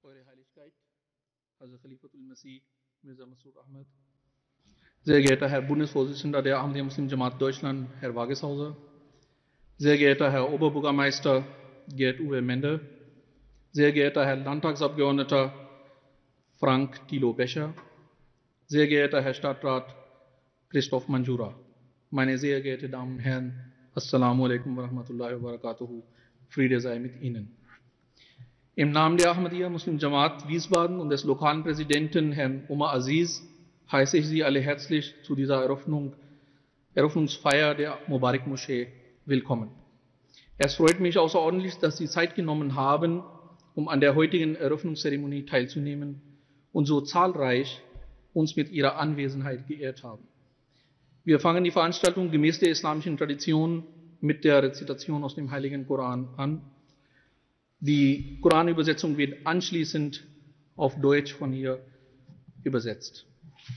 Eure Heiligkeit, Hazrat Khalifatul Masih, Mirza Masroor Ahmad, sehr geehrter Herr Bundesvorsitzender der Ahmadiyya Muslim Jamaat Deutschland, Herr Wageshauser, sehr geehrter Herr Oberbürgermeister Gerd Uwe Mende, sehr geehrter Herr Landtagsabgeordneter Frank Thilo Becher, sehr geehrter Herr Stadtrat Christoph Manjura, meine sehr geehrten Damen und Herren, Assalamu alaikum wa rahmatullahi wa barakatuhu, Friede sei mit Ihnen. Im Namen der Ahmadiyya Muslim Jamaat Wiesbaden und des lokalen Präsidenten Herrn Omar Aziz heiße ich Sie alle herzlich zu dieser Eröffnungsfeier der Mubarak Moschee willkommen. Es freut mich außerordentlich, dass Sie Zeit genommen haben, um an der heutigen Eröffnungszeremonie teilzunehmen und so zahlreich uns mit Ihrer Anwesenheit geehrt haben. Wir fangen die Veranstaltung gemäß der islamischen Tradition mit der Rezitation aus dem Heiligen Koran an. Die Koranübersetzung wird anschließend auf Deutsch von hier übersetzt.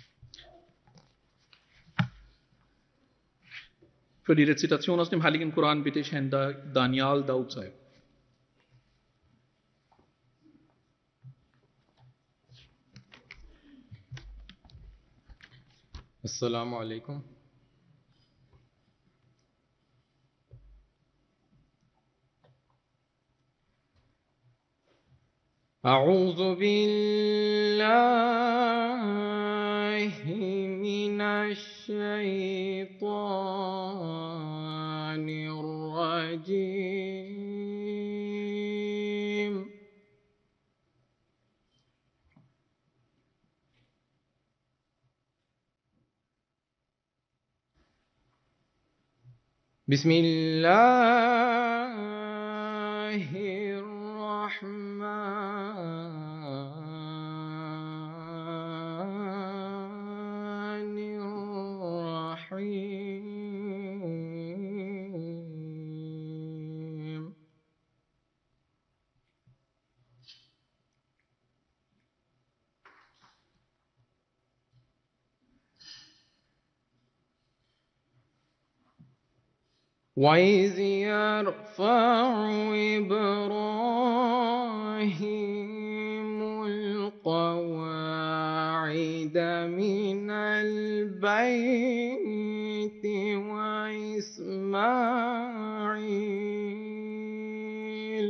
Für die Rezitation aus dem Heiligen Koran bitte ich Herrn Daniel Daud Sahib. Assalamu alaikum. أعوذ بالله من الشيطان الرجيم. بسم الله الرحمن الرحيم. وإذ يرفع إبراهيم القواعد من البيت وإسماعيل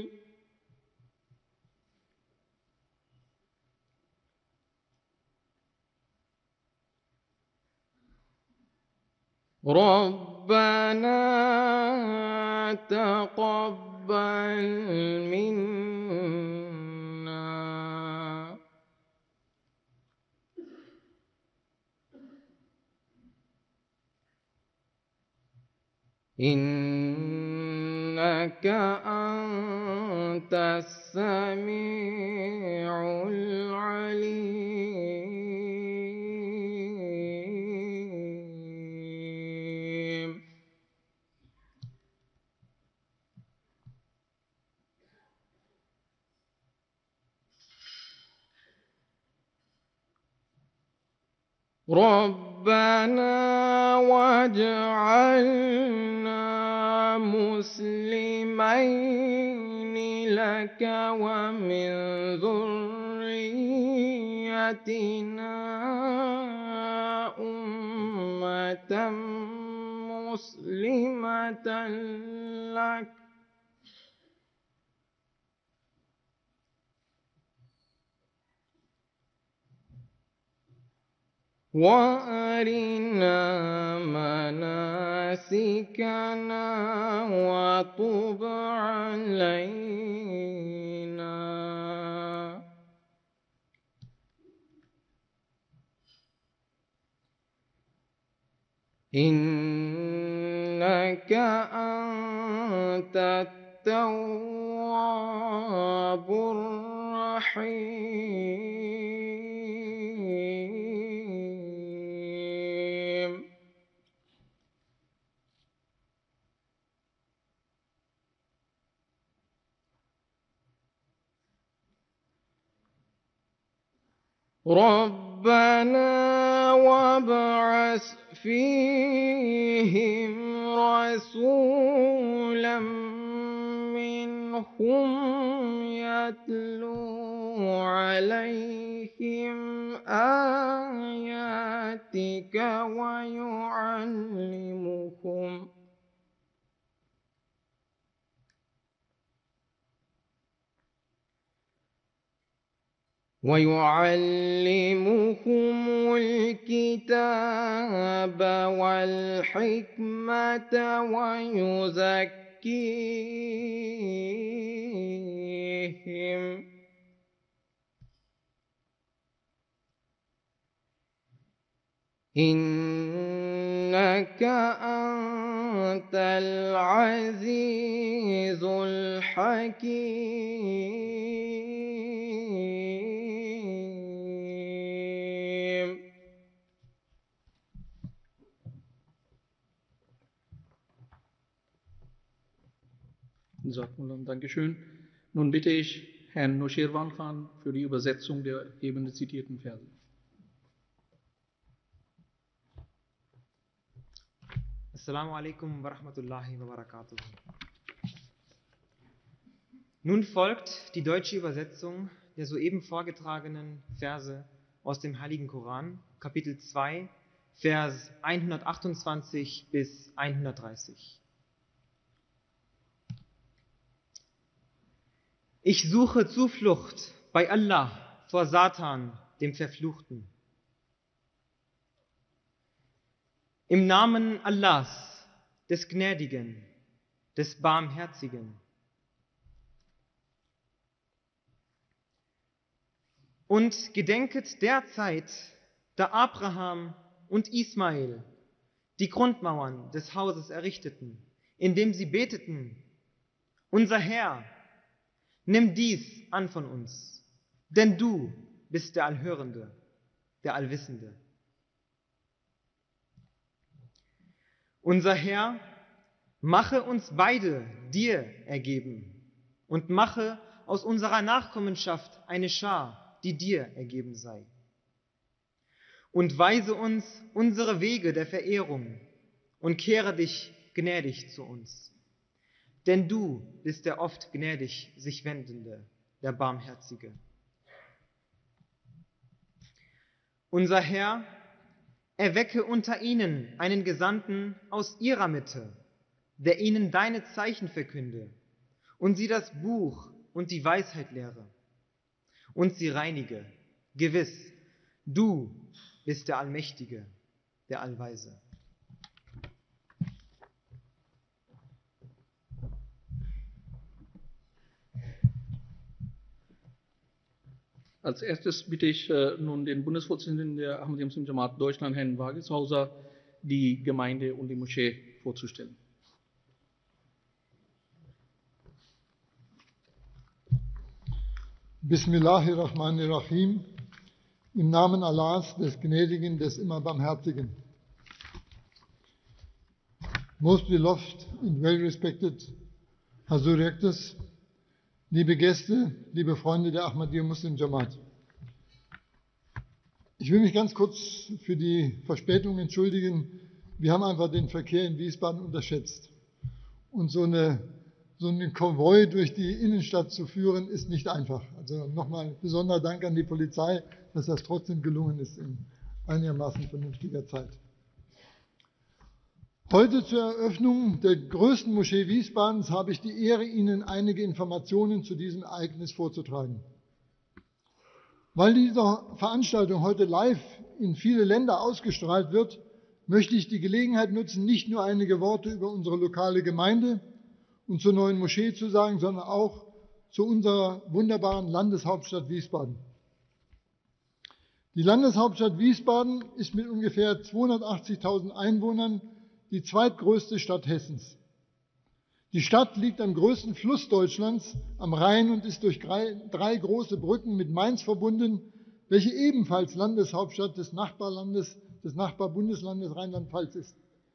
ربنا تقبل منا إنك أنت السميع العليم. ربنا واجعلنا مسلمين لك ومن ذريتنا أمة مسلمة لك وأرنا مناسكنا وتب علينا إنك أنت التواب الرحيم. ربنا وابعث فيهم رسولا منهم يتلو عليهم آياتك ويعلمهم الكتاب والحكمة ويزكيهم إنك أنت العزيز الحكيم. Dankeschön. Nun bitte ich Herrn Noshirwan Khan für die Übersetzung der eben zitierten Verse. Assalamu alaikum wa rahmatullahi wa barakatuh. Nun folgt die deutsche Übersetzung der soeben vorgetragenen Verse aus dem Heiligen Koran, Kapitel 2, Vers 128 bis 130. Ich suche Zuflucht bei Allah vor Satan, dem Verfluchten. Im Namen Allahs, des Gnädigen, des Barmherzigen. Und gedenket der Zeit, da Abraham und Ismael die Grundmauern des Hauses errichteten, indem sie beteten: Unser Herr, nimm dies an von uns, denn du bist der Allhörende, der Allwissende. Unser Herr, mache uns beide dir ergeben und mache aus unserer Nachkommenschaft eine Schar, die dir ergeben sei. Und weise uns unsere Wege der Verehrung und kehre dich gnädig zu uns. Denn du bist der oft gnädig sich Wendende, der Barmherzige. Unser Herr, erwecke unter ihnen einen Gesandten aus ihrer Mitte, der ihnen deine Zeichen verkünde und sie das Buch und die Weisheit lehre und sie reinige. Gewiss, du bist der Allmächtige, der Allweise. Als erstes bitte ich nun den Bundesvorsitzenden der Ahmadiyya Muslim Jamaat Deutschland, Herrn Wageshauser, die Gemeinde und die Moschee vorzustellen. Bismillahirrahmanirrahim. Im Namen Allahs, des Gnädigen, des immer Barmherzigen. Most beloved and well-respected Hazur Rectors, liebe Gäste, liebe Freunde der Ahmadiyya Muslim Jamaat. Ich will mich ganz kurz für die Verspätung entschuldigen. Wir haben einfach den Verkehr in Wiesbaden unterschätzt. Und so einen Konvoi durch die Innenstadt zu führen, ist nicht einfach. Also nochmal besonderer Dank an die Polizei, dass das trotzdem gelungen ist in einigermaßen vernünftiger Zeit. Heute zur Eröffnung der größten Moschee Wiesbadens habe ich die Ehre, Ihnen einige Informationen zu diesem Ereignis vorzutragen. Weil diese Veranstaltung heute live in viele Länder ausgestrahlt wird, möchte ich die Gelegenheit nutzen, nicht nur einige Worte über unsere lokale Gemeinde und zur neuen Moschee zu sagen, sondern auch zu unserer wunderbaren Landeshauptstadt Wiesbaden. Die Landeshauptstadt Wiesbaden ist mit ungefähr 280.000 Einwohnern die zweitgrößte Stadt Hessens. Die Stadt liegt am größten Fluss Deutschlands, am Rhein, und ist durch drei große Brücken mit Mainz verbunden, welche ebenfalls Landeshauptstadt des Nachbarbundeslandes Rheinland-Pfalz ist.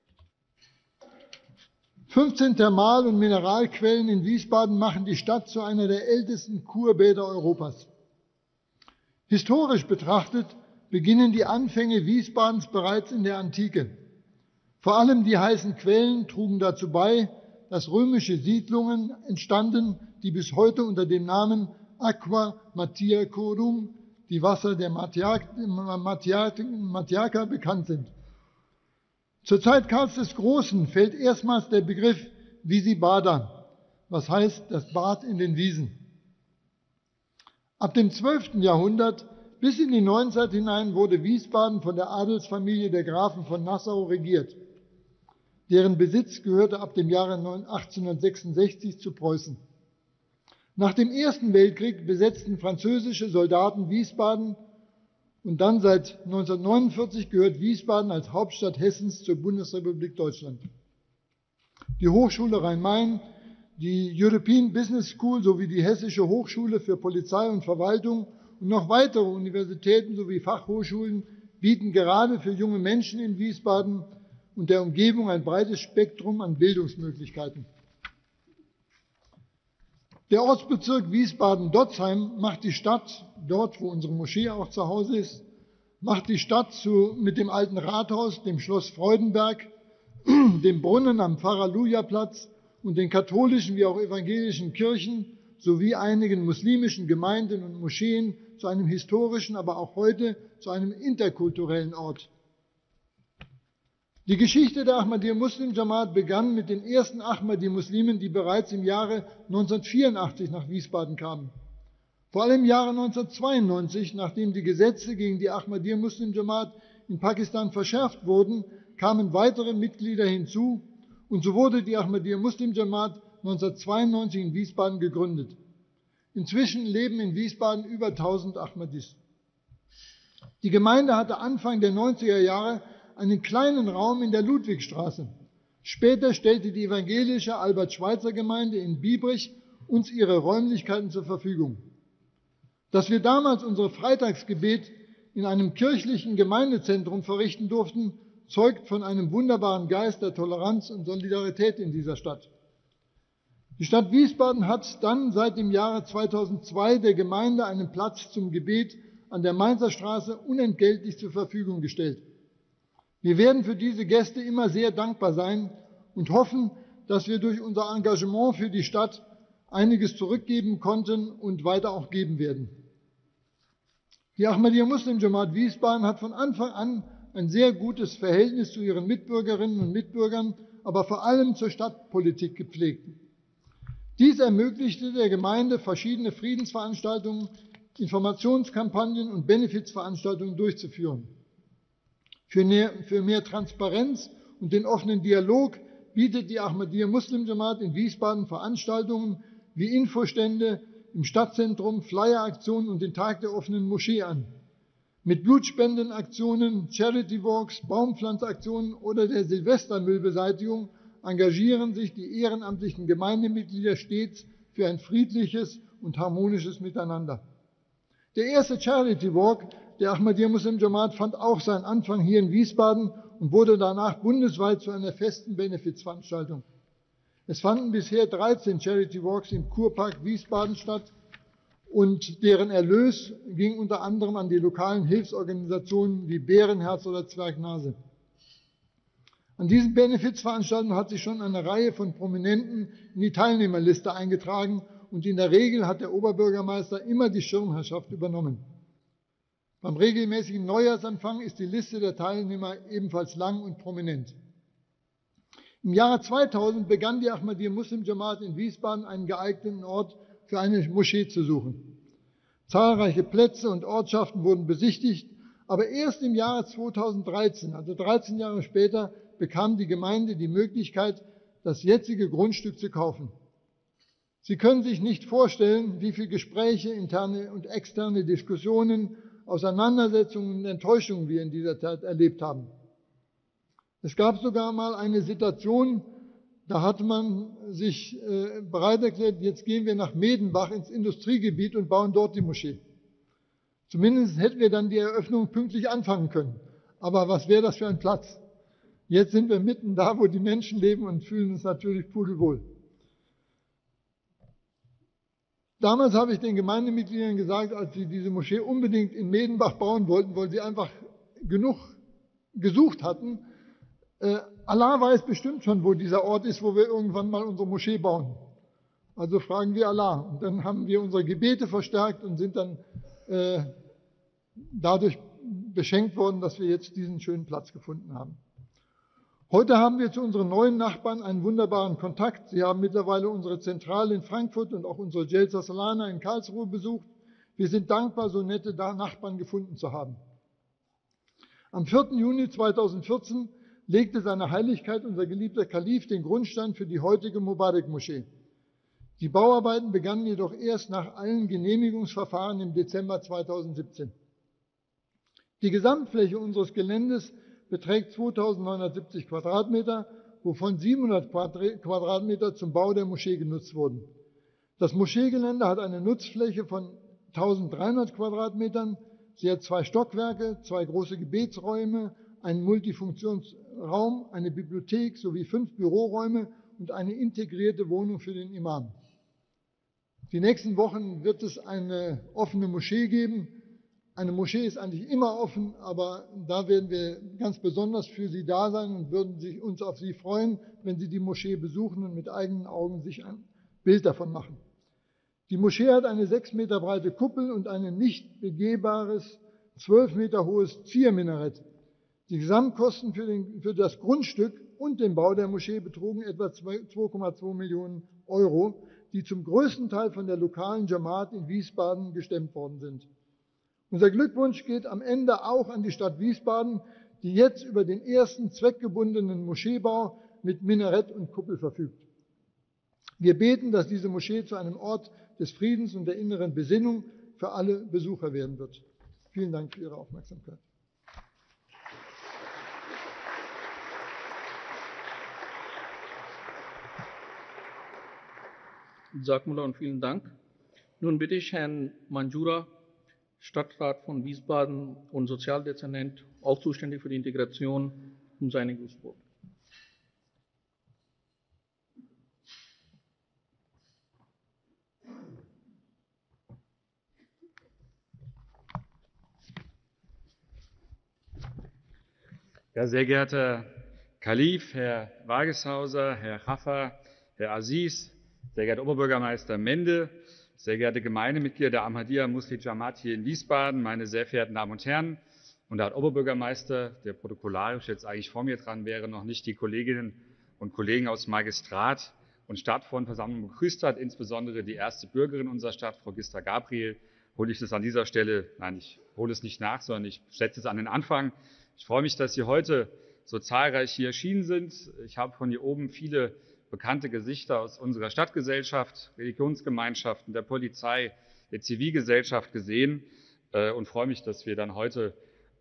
15 Thermal- und Mineralquellen in Wiesbaden machen die Stadt zu einer der ältesten Kurbäder Europas. Historisch betrachtet beginnen die Anfänge Wiesbadens bereits in der Antike. Vor allem die heißen Quellen trugen dazu bei, dass römische Siedlungen entstanden, die bis heute unter dem Namen Aqua Mattiacorum, die Wasser der Mattiaker bekannt sind. Zur Zeit Karls des Großen fällt erstmals der Begriff Visibada, was heißt das Bad in den Wiesen. Ab dem 12. Jahrhundert bis in die Neuzeit hinein wurde Wiesbaden von der Adelsfamilie der Grafen von Nassau regiert. Deren Besitz gehörte ab dem Jahre 1866 zu Preußen. Nach dem Ersten Weltkrieg besetzten französische Soldaten Wiesbaden und dann seit 1949 gehört Wiesbaden als Hauptstadt Hessens zur Bundesrepublik Deutschland. Die Hochschule Rhein-Main, die European Business School sowie die Hessische Hochschule für Polizei und Verwaltung und noch weitere Universitäten sowie Fachhochschulen bieten gerade für junge Menschen in Wiesbaden und der Umgebung ein breites Spektrum an Bildungsmöglichkeiten. Der Ortsbezirk Wiesbaden-Dotzheim macht die Stadt, dort wo unsere Moschee auch zu Hause ist, macht die Stadt mit dem alten Rathaus, dem Schloss Freudenberg, dem Brunnen am Pfarrer-Luja-Platz und den katholischen wie auch evangelischen Kirchen sowie einigen muslimischen Gemeinden und Moscheen zu einem historischen, aber auch heute zu einem interkulturellen Ort. Die Geschichte der Ahmadiyya Muslim Jamaat begann mit den ersten Ahmadi-Muslimen, die bereits im Jahre 1984 nach Wiesbaden kamen. Vor allem im Jahre 1992, nachdem die Gesetze gegen die Ahmadiyya Muslim Jamaat in Pakistan verschärft wurden, kamen weitere Mitglieder hinzu und so wurde die Ahmadiyya Muslim Jamaat 1992 in Wiesbaden gegründet. Inzwischen leben in Wiesbaden über 1000 Ahmadis. Die Gemeinde hatte Anfang der 90er Jahre einen kleinen Raum in der Ludwigstraße. Später stellte die evangelische Albert-Schweitzer-Gemeinde in Biebrich uns ihre Räumlichkeiten zur Verfügung. Dass wir damals unsere Freitagsgebet in einem kirchlichen Gemeindezentrum verrichten durften, zeugt von einem wunderbaren Geist der Toleranz und Solidarität in dieser Stadt. Die Stadt Wiesbaden hat dann seit dem Jahre 2002 der Gemeinde einen Platz zum Gebet an der Mainzer Straße unentgeltlich zur Verfügung gestellt. Wir werden für diese Gäste immer sehr dankbar sein und hoffen, dass wir durch unser Engagement für die Stadt einiges zurückgeben konnten und weiter auch geben werden. Die Ahmadiyya Muslim Jamaat Wiesbaden hat von Anfang an ein sehr gutes Verhältnis zu ihren Mitbürgerinnen und Mitbürgern, aber vor allem zur Stadtpolitik gepflegt. Dies ermöglichte der Gemeinde, verschiedene Friedensveranstaltungen, Informationskampagnen und Benefizveranstaltungen durchzuführen. Für mehr Transparenz und den offenen Dialog bietet die Ahmadiyya Muslim Jamaat in Wiesbaden Veranstaltungen wie Infostände im Stadtzentrum, Flyeraktionen und den Tag der offenen Moschee an. Mit Blutspendenaktionen, Charity Walks, Baumpflanzaktionen oder der Silvestermüllbeseitigung engagieren sich die ehrenamtlichen Gemeindemitglieder stets für ein friedliches und harmonisches Miteinander. Der erste Charity Walk der Ahmadiyya Muslim Jamaat fand auch seinen Anfang hier in Wiesbaden und wurde danach bundesweit zu einer festen Benefizveranstaltung. Es fanden bisher 13 Charity Walks im Kurpark Wiesbaden statt und deren Erlös ging unter anderem an die lokalen Hilfsorganisationen wie Bärenherz oder Zwergnase. An diesen Benefizveranstaltungen hat sich schon eine Reihe von Prominenten in die Teilnehmerliste eingetragen und in der Regel hat der Oberbürgermeister immer die Schirmherrschaft übernommen. Beim regelmäßigen Neujahrsempfang ist die Liste der Teilnehmer ebenfalls lang und prominent. Im Jahre 2000 begann die Ahmadiyya Muslim Jamaat in Wiesbaden einen geeigneten Ort für eine Moschee zu suchen. Zahlreiche Plätze und Ortschaften wurden besichtigt, aber erst im Jahre 2013, also 13 Jahre später, bekam die Gemeinde die Möglichkeit, das jetzige Grundstück zu kaufen. Sie können sich nicht vorstellen, wie viele Gespräche, interne und externe Diskussionen, Auseinandersetzungen und Enttäuschungen wir in dieser Zeit erlebt haben. Es gab sogar mal eine Situation, da hat man sich bereit erklärt, jetzt gehen wir nach Medenbach ins Industriegebiet und bauen dort die Moschee. Zumindest hätten wir dann die Eröffnung pünktlich anfangen können. Aber was wäre das für ein Platz? Jetzt sind wir mitten da, wo die Menschen leben und fühlen uns natürlich pudelwohl. Damals habe ich den Gemeindemitgliedern gesagt, als sie diese Moschee unbedingt in Medenbach bauen wollten, weil sie einfach genug gesucht hatten, Allah weiß bestimmt schon, wo dieser Ort ist, wo wir irgendwann mal unsere Moschee bauen. Also fragen wir Allah. Und dann haben wir unsere Gebete verstärkt und sind dann dadurch beschenkt worden, dass wir jetzt diesen schönen Platz gefunden haben. Heute haben wir zu unseren neuen Nachbarn einen wunderbaren Kontakt. Sie haben mittlerweile unsere Zentrale in Frankfurt und auch unsere Jalsa Salana in Karlsruhe besucht. Wir sind dankbar, so nette Nachbarn gefunden zu haben. Am 4. Juni 2014 legte seine Heiligkeit unser geliebter Kalif den Grundstein für die heutige Mubarak-Moschee. Die Bauarbeiten begannen jedoch erst nach allen Genehmigungsverfahren im Dezember 2017. Die Gesamtfläche unseres Geländes beträgt 2.970 Quadratmeter, wovon 700 Quadratmeter zum Bau der Moschee genutzt wurden. Das Moscheegelände hat eine Nutzfläche von 1.300 Quadratmetern. Sie hat 2 Stockwerke, 2 große Gebetsräume, einen Multifunktionsraum, eine Bibliothek sowie 5 Büroräume und eine integrierte Wohnung für den Imam. Die nächsten Wochen wird es eine offene Moschee geben. Eine Moschee ist eigentlich immer offen, aber da werden wir ganz besonders für Sie da sein und würden uns auf Sie freuen, wenn Sie die Moschee besuchen und mit eigenen Augen sich ein Bild davon machen. Die Moschee hat eine 6 Meter breite Kuppel und ein nicht begehbares, 12 Meter hohes Zierminarett. Die Gesamtkosten für das Grundstück und den Bau der Moschee betrugen etwa 2,2 Millionen Euro, die zum größten Teil von der lokalen Jamaat in Wiesbaden gestemmt worden sind. Unser Glückwunsch geht am Ende auch an die Stadt Wiesbaden, die jetzt über den ersten zweckgebundenen Moscheebau mit Minarett und Kuppel verfügt. Wir beten, dass diese Moschee zu einem Ort des Friedens und der inneren Besinnung für alle Besucher werden wird. Vielen Dank für Ihre Aufmerksamkeit. Jazakumullah und vielen Dank. Nun bitte ich Herrn Manjura, Stadtrat von Wiesbaden und Sozialdezernent, auch zuständig für die Integration, um seine Grußwort. Ja, sehr geehrter Kalif, Herr Wageshauser, Herr Chaffer, Herr Aziz, sehr geehrter Oberbürgermeister Mende, sehr geehrte Gemeindemitglieder der Ahmadiyya Muslim Jamaat hier in Wiesbaden, meine sehr verehrten Damen und Herren und der Oberbürgermeister, der protokollarisch jetzt eigentlich vor mir dran wäre, noch nicht die Kolleginnen und Kollegen aus Magistrat und Stadtverordnetenversammlung begrüßt hat, insbesondere die erste Bürgerin unserer Stadt, Frau Gista Gabriel, hole ich das an dieser Stelle, nein, ich hole es nicht nach, sondern ich setze es an den Anfang. Ich freue mich, dass Sie heute so zahlreich hier erschienen sind. Ich habe von hier oben viele bekannte Gesichter aus unserer Stadtgesellschaft, Religionsgemeinschaften, der Polizei, der Zivilgesellschaft gesehen und freue mich, dass wir dann heute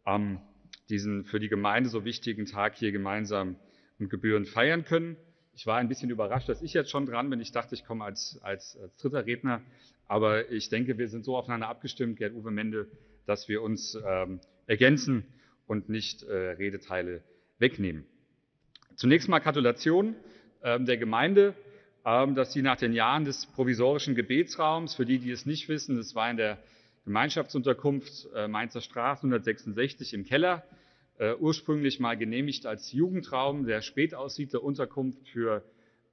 diesen für die Gemeinde so wichtigen Tag hier gemeinsam und gebührend feiern können. Ich war ein bisschen überrascht, dass ich jetzt schon dran bin. Ich dachte, ich komme als dritter Redner, aber ich denke, wir sind so aufeinander abgestimmt, Gerd-Uwe Mende, dass wir uns ergänzen und nicht Redeteile wegnehmen. Zunächst mal Gratulation der Gemeinde, dass sie nach den Jahren des provisorischen Gebetsraums, für die, die es nicht wissen, das war in der Gemeinschaftsunterkunft Mainzer Straße 166 im Keller, ursprünglich mal genehmigt als Jugendraum, der Spätaussiedlerunterkunft für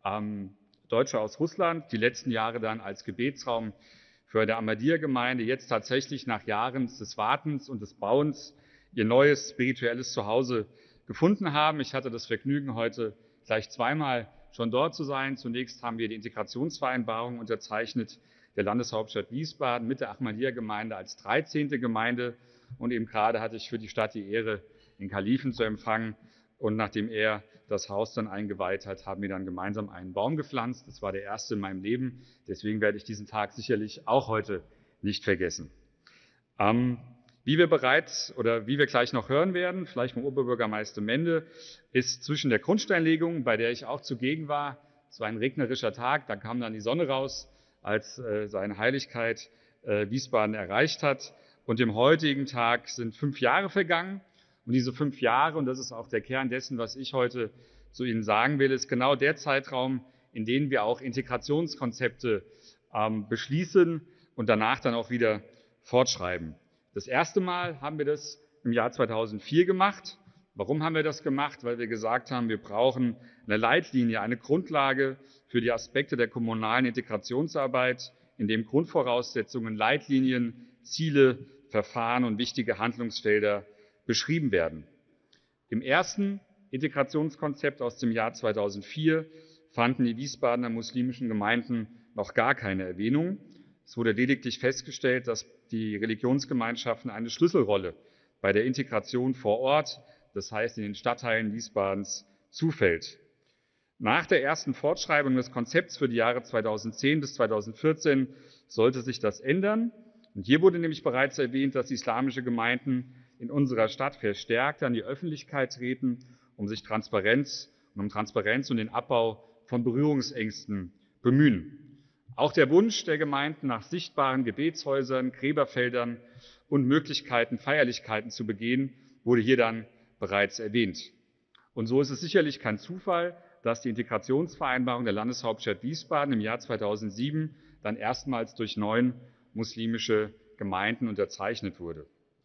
Deutsche aus Russland, die letzten Jahre dann als Gebetsraum für die Ahmadiyya-Gemeinde, jetzt tatsächlich nach Jahren des Wartens und des Bauens ihr neues spirituelles Zuhause gefunden haben. Ich hatte das Vergnügen, heute gleich zweimal schon dort zu sein. Zunächst haben wir die Integrationsvereinbarung unterzeichnet der Landeshauptstadt Wiesbaden mit der Ahmadiyya-Gemeinde als 13. Gemeinde. Und eben gerade hatte ich für die Stadt die Ehre, den Kalifen zu empfangen. Und nachdem er das Haus dann eingeweiht hat, haben wir dann gemeinsam einen Baum gepflanzt. Das war der erste in meinem Leben. Deswegen werde ich diesen Tag sicherlich auch heute nicht vergessen. Wie wir gleich noch hören werden, vielleicht vom Oberbürgermeister Mende, ist zwischen der Grundsteinlegung, bei der ich auch zugegen war, es war ein regnerischer Tag, da kam dann die Sonne raus, als seine Heiligkeit Wiesbaden erreicht hat, und dem heutigen Tag sind 5 Jahre vergangen. Und diese 5 Jahre, und das ist auch der Kern dessen, was ich heute zu Ihnen sagen will, ist genau der Zeitraum, in dem wir auch Integrationskonzepte beschließen und danach dann auch wieder fortschreiben. Das erste Mal haben wir das im Jahr 2004 gemacht. Warum haben wir das gemacht? Weil wir gesagt haben, wir brauchen eine Leitlinie, eine Grundlage für die Aspekte der kommunalen Integrationsarbeit, in dem Grundvoraussetzungen, Leitlinien, Ziele, Verfahren und wichtige Handlungsfelder beschrieben werden. Im ersten Integrationskonzept aus dem Jahr 2004 fanden die Wiesbadener muslimischen Gemeinden noch gar keine Erwähnung. Es wurde lediglich festgestellt, dass die Religionsgemeinschaften eine Schlüsselrolle bei der Integration vor Ort, das heißt in den Stadtteilen Wiesbadens, zufällt. Nach der ersten Fortschreibung des Konzepts für die Jahre 2010 bis 2014 sollte sich das ändern. Und hier wurde nämlich bereits erwähnt, dass islamische Gemeinden in unserer Stadt verstärkt an die Öffentlichkeit treten, um Transparenz und den Abbau von Berührungsängsten bemühen. Auch der Wunsch der Gemeinden nach sichtbaren Gebetshäusern, Gräberfeldern und Möglichkeiten, Feierlichkeiten zu begehen, wurde hier dann bereits erwähnt. Und so ist es sicherlich kein Zufall, dass die Integrationsvereinbarung der Landeshauptstadt Wiesbaden im Jahr 2007 dann erstmals durch 9 muslimische Gemeinden unterzeichnet wurde.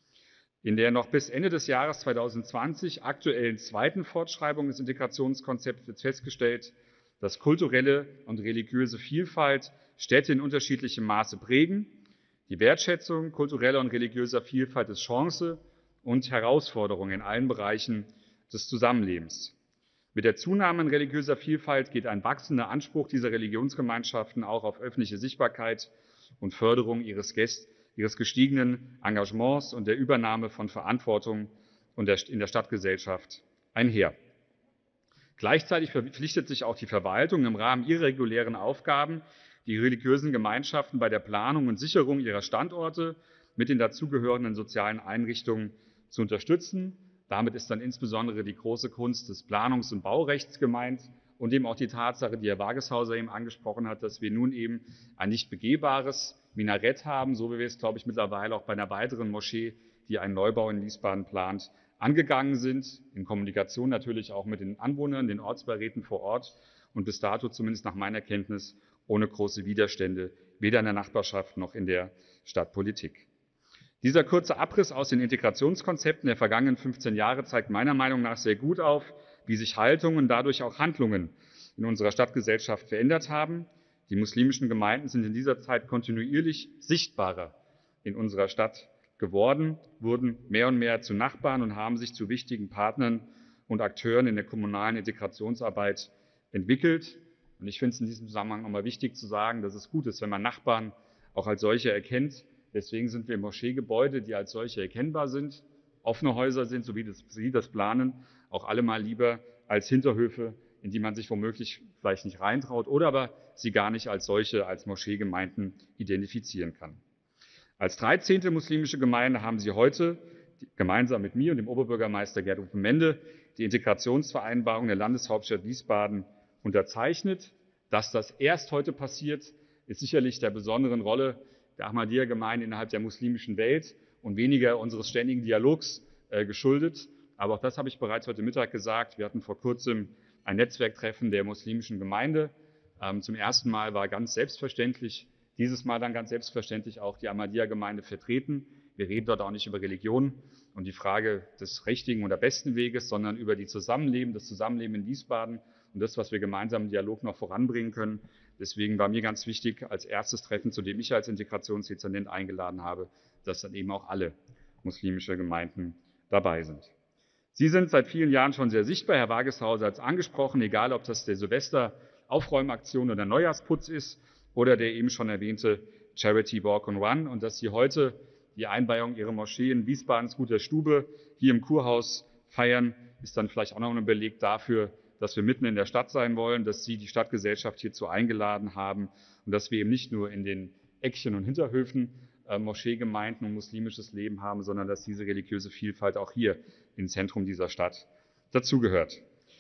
In der noch bis Ende des Jahres 2020 aktuellen zweiten Fortschreibung des Integrationskonzepts wird festgestellt, dass kulturelle und religiöse Vielfalt Städte in unterschiedlichem Maße prägen. Die Wertschätzung kultureller und religiöser Vielfalt ist Chance und Herausforderung in allen Bereichen des Zusammenlebens. Mit der Zunahme an religiöser Vielfalt geht ein wachsender Anspruch dieser Religionsgemeinschaften auch auf öffentliche Sichtbarkeit und Förderung ihres gestiegenen Engagements und der Übernahme von Verantwortung in der Stadtgesellschaft einher. Gleichzeitig verpflichtet sich auch die Verwaltung im Rahmen ihrer regulären Aufgaben, die religiösen Gemeinschaften bei der Planung und Sicherung ihrer Standorte mit den dazugehörenden sozialen Einrichtungen zu unterstützen. Damit ist dann insbesondere die große Kunst des Planungs- und Baurechts gemeint und eben auch die Tatsache, die Herr Wageshauser eben angesprochen hat, dass wir nun eben ein nicht begehbares Minarett haben, so wie wir es, glaube ich, mittlerweile auch bei einer weiteren Moschee, die einen Neubau in Wiesbaden plant, angegangen sind, in Kommunikation natürlich auch mit den Anwohnern, den Ortsbeiräten vor Ort und bis dato zumindest nach meiner Kenntnis ohne große Widerstände, weder in der Nachbarschaft noch in der Stadtpolitik. Dieser kurze Abriss aus den Integrationskonzepten der vergangenen 15 Jahre zeigt meiner Meinung nach sehr gut auf, wie sich Haltungen und dadurch auch Handlungen in unserer Stadtgesellschaft verändert haben. Die muslimischen Gemeinden sind in dieser Zeit kontinuierlich sichtbarer in unserer Stadt geworden, wurden mehr und mehr zu Nachbarn und haben sich zu wichtigen Partnern und Akteuren in der kommunalen Integrationsarbeit entwickelt. Und ich finde es in diesem Zusammenhang nochmal wichtig zu sagen, dass es gut ist, wenn man Nachbarn auch als solche erkennt. Deswegen sind wir Moscheegebäude, die als solche erkennbar sind, offene Häuser sind, so wie Sie das planen, auch alle mal lieber als Hinterhöfe, in die man sich womöglich vielleicht nicht reintraut oder aber sie gar nicht als solche, als Moscheegemeinden identifizieren kann. Als 13. muslimische Gemeinde haben Sie heute gemeinsam mit mir und dem Oberbürgermeister Gerd-Uwe Mende die Integrationsvereinbarung der Landeshauptstadt Wiesbaden unterzeichnet. Dass das erst heute passiert, ist sicherlich der besonderen Rolle der Ahmadiyya-Gemeinde innerhalb der muslimischen Welt und weniger unseres ständigen Dialogs geschuldet. Aber auch das habe ich bereits heute Mittag gesagt. Wir hatten vor kurzem ein Netzwerktreffen der muslimischen Gemeinde. Zum ersten Mal war ganz selbstverständlich, dieses Mal dann ganz selbstverständlich auch die Ahmadiyya-Gemeinde vertreten. Wir reden dort auch nicht über Religion und die Frage des richtigen oder besten Weges, sondern über das Zusammenleben in Wiesbaden und das, was wir gemeinsam im Dialog noch voranbringen können. Deswegen war mir ganz wichtig, als erstes Treffen, zu dem ich als Integrationsdezernent eingeladen habe, dass dann eben auch alle muslimische Gemeinden dabei sind. Sie sind seit vielen Jahren schon sehr sichtbar, Herr Wageshauser hat es angesprochen, egal ob das der Silvester-Aufräumaktion oder Neujahrsputz ist oder der eben schon erwähnte Charity Walk and Run und dass Sie heute die Einweihung Ihrer Moschee in Wiesbadens Guter Stube hier im Kurhaus feiern, ist dann vielleicht auch noch ein Beleg dafür, dass wir mitten in der Stadt sein wollen, dass Sie die Stadtgesellschaft hierzu eingeladen haben und dass wir eben nicht nur in den Eckchen und Hinterhöfen Moscheegemeinden und muslimisches Leben haben, sondern dass diese religiöse Vielfalt auch hier im Zentrum dieser Stadt dazugehört.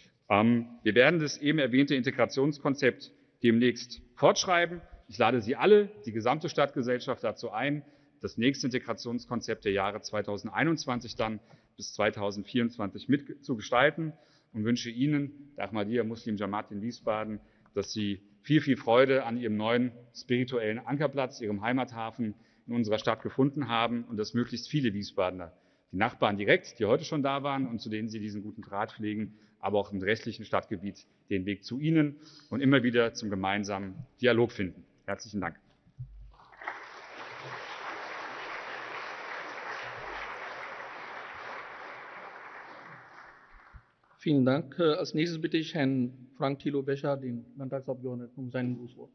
Wir werden das eben erwähnte Integrationskonzept demnächst fortschreiben. Ich lade Sie alle, die gesamte Stadtgesellschaft dazu ein, das nächste Integrationskonzept der Jahre 2021 dann bis 2024 mitzugestalten und wünsche Ihnen, der Ahmadiyya Muslim Jamaat in Wiesbaden, dass Sie viel, viel Freude an Ihrem neuen spirituellen Ankerplatz, Ihrem Heimathafen in unserer Stadt gefunden haben und dass möglichst viele Wiesbadener die Nachbarn direkt, die heute schon da waren und zu denen Sie diesen guten Draht pflegen, aber auch im restlichen Stadtgebiet den Weg zu Ihnen und immer wieder zum gemeinsamen Dialog finden. Herzlichen Dank. Vielen Dank. Als nächstes bitte ich Herrn Frank Thilo Becher, den Landtagsabgeordneten, um sein Grußwort.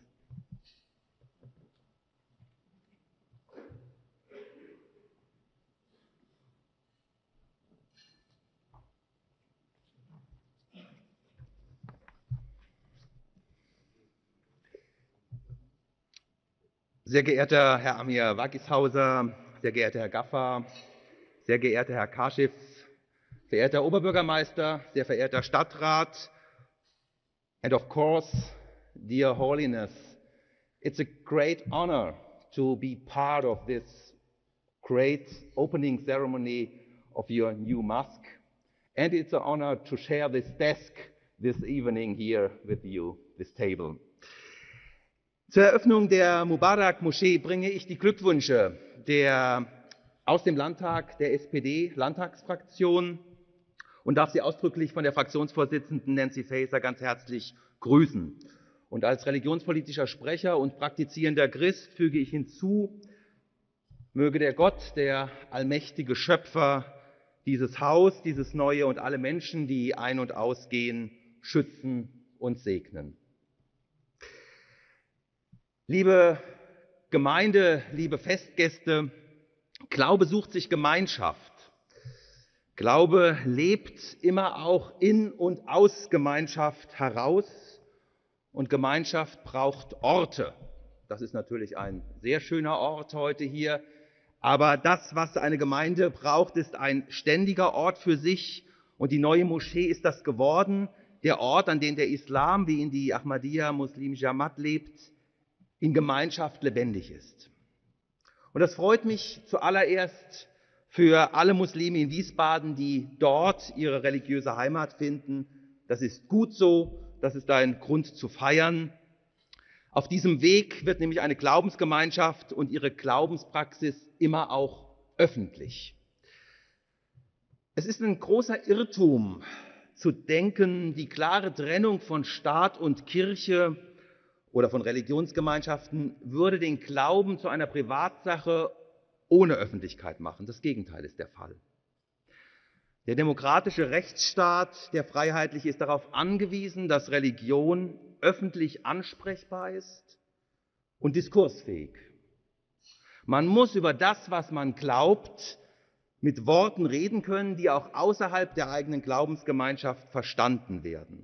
Sehr geehrter Herr Amir Wagishauser, sehr geehrter Herr Gaffer, sehr geehrter Herr Kaschif, verehrter Oberbürgermeister, sehr verehrter Stadtrat, and of course, dear Holiness, it's a great honor to be part of this great opening ceremony of your new mosque, and it's an honor to share this desk this evening here with you, this table. Zur Eröffnung der Mubarak-Moschee bringe ich die Glückwünsche aus dem Landtag der SPD-Landtagsfraktion und darf Sie ausdrücklich von der Fraktionsvorsitzenden Nancy Faeser ganz herzlich grüßen. Und als religionspolitischer Sprecher und praktizierender Christ füge ich hinzu, möge der Gott, der allmächtige Schöpfer, dieses Haus, dieses Neue und alle Menschen, die ein- und ausgehen, schützen und segnen. Liebe Gemeinde, liebe Festgäste, Glaube sucht sich Gemeinschaft. Glaube lebt immer auch in und aus Gemeinschaft heraus und Gemeinschaft braucht Orte. Das ist natürlich ein sehr schöner Ort heute hier, aber das, was eine Gemeinde braucht, ist ein ständiger Ort für sich und die neue Moschee ist das geworden, der Ort, an dem der Islam, wie ihn die Ahmadiyya Muslim Jamaat lebt, in Gemeinschaft lebendig ist. Und das freut mich zuallererst für alle Muslime in Wiesbaden, die dort ihre religiöse Heimat finden. Das ist gut so, das ist ein Grund zu feiern. Auf diesem Weg wird nämlich eine Glaubensgemeinschaft und ihre Glaubenspraxis immer auch öffentlich. Es ist ein großer Irrtum zu denken, die klare Trennung von Staat und Kirche oder von Religionsgemeinschaften würde den Glauben zu einer Privatsache ohne Öffentlichkeit machen. Das Gegenteil ist der Fall. Der demokratische Rechtsstaat, der freiheitliche, ist darauf angewiesen, dass Religion öffentlich ansprechbar ist und diskursfähig. Man muss über das, was man glaubt, mit Worten reden können, die auch außerhalb der eigenen Glaubensgemeinschaft verstanden werden.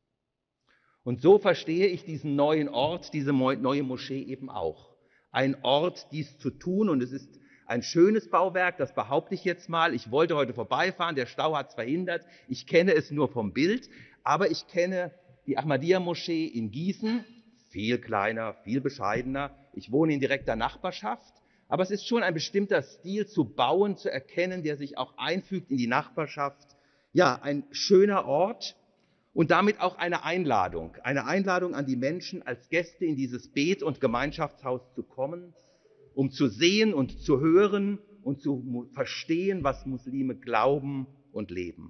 Und so verstehe ich diesen neuen Ort, diese neue Moschee eben auch. Ein Ort, dies zu tun, und es ist ein schönes Bauwerk, das behaupte ich jetzt mal. Ich wollte heute vorbeifahren, der Stau hat es verhindert. Ich kenne es nur vom Bild, aber ich kenne die Ahmadiyya-Moschee in Gießen, viel kleiner, viel bescheidener. Ich wohne in direkter Nachbarschaft, aber es ist schon ein bestimmter Stil zu bauen, zu erkennen, der sich auch einfügt in die Nachbarschaft. Ja, ein schöner Ort. Und damit auch eine Einladung an die Menschen, als Gäste in dieses Bet- und Gemeinschaftshaus zu kommen, um zu sehen und zu hören und zu verstehen, was Muslime glauben und leben.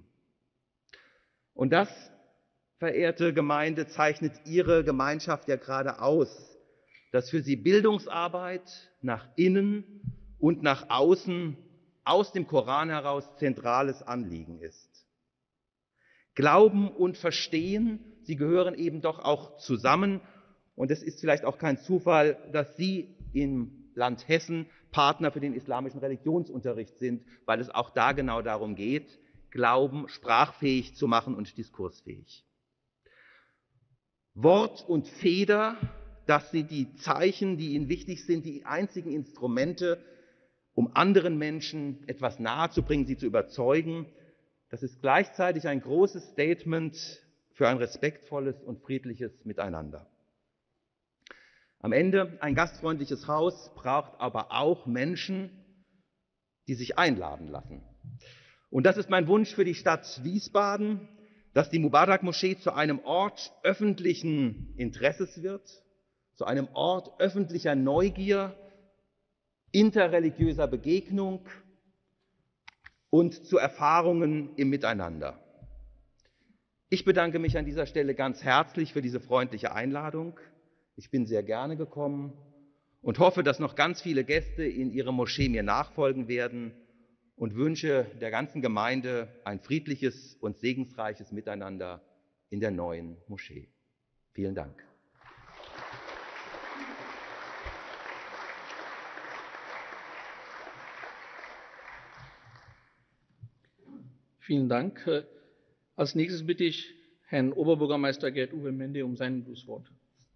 Und das, verehrte Gemeinde, zeichnet Ihre Gemeinschaft ja gerade aus, dass für Sie Bildungsarbeit nach innen und nach außen aus dem Koran heraus zentrales Anliegen ist. Glauben und Verstehen, sie gehören eben doch auch zusammen. Und es ist vielleicht auch kein Zufall, dass Sie im Land Hessen Partner für den islamischen Religionsunterricht sind, weil es auch da genau darum geht, Glauben sprachfähig zu machen und diskursfähig. Wort und Feder, das sind die Zeichen, die Ihnen wichtig sind, die einzigen Instrumente, um anderen Menschen etwas nahezubringen, sie zu überzeugen. Das ist gleichzeitig ein großes Statement für ein respektvolles und friedliches Miteinander. Am Ende, ein gastfreundliches Haus braucht aber auch Menschen, die sich einladen lassen. Und das ist mein Wunsch für die Stadt Wiesbaden, dass die Mubarak-Moschee zu einem Ort öffentlichen Interesses wird, zu einem Ort öffentlicher Neugier, interreligiöser Begegnung, und zu Erfahrungen im Miteinander. Ich bedanke mich an dieser Stelle ganz herzlich für diese freundliche Einladung. Ich bin sehr gerne gekommen und hoffe, dass noch ganz viele Gäste in ihre Moschee mir nachfolgen werden und wünsche der ganzen Gemeinde ein friedliches und segensreiches Miteinander in der neuen Moschee. Vielen Dank. Vielen Dank. Als nächstes bitte ich Herrn Oberbürgermeister Gerd-Uwe Mende um sein Schlusswort.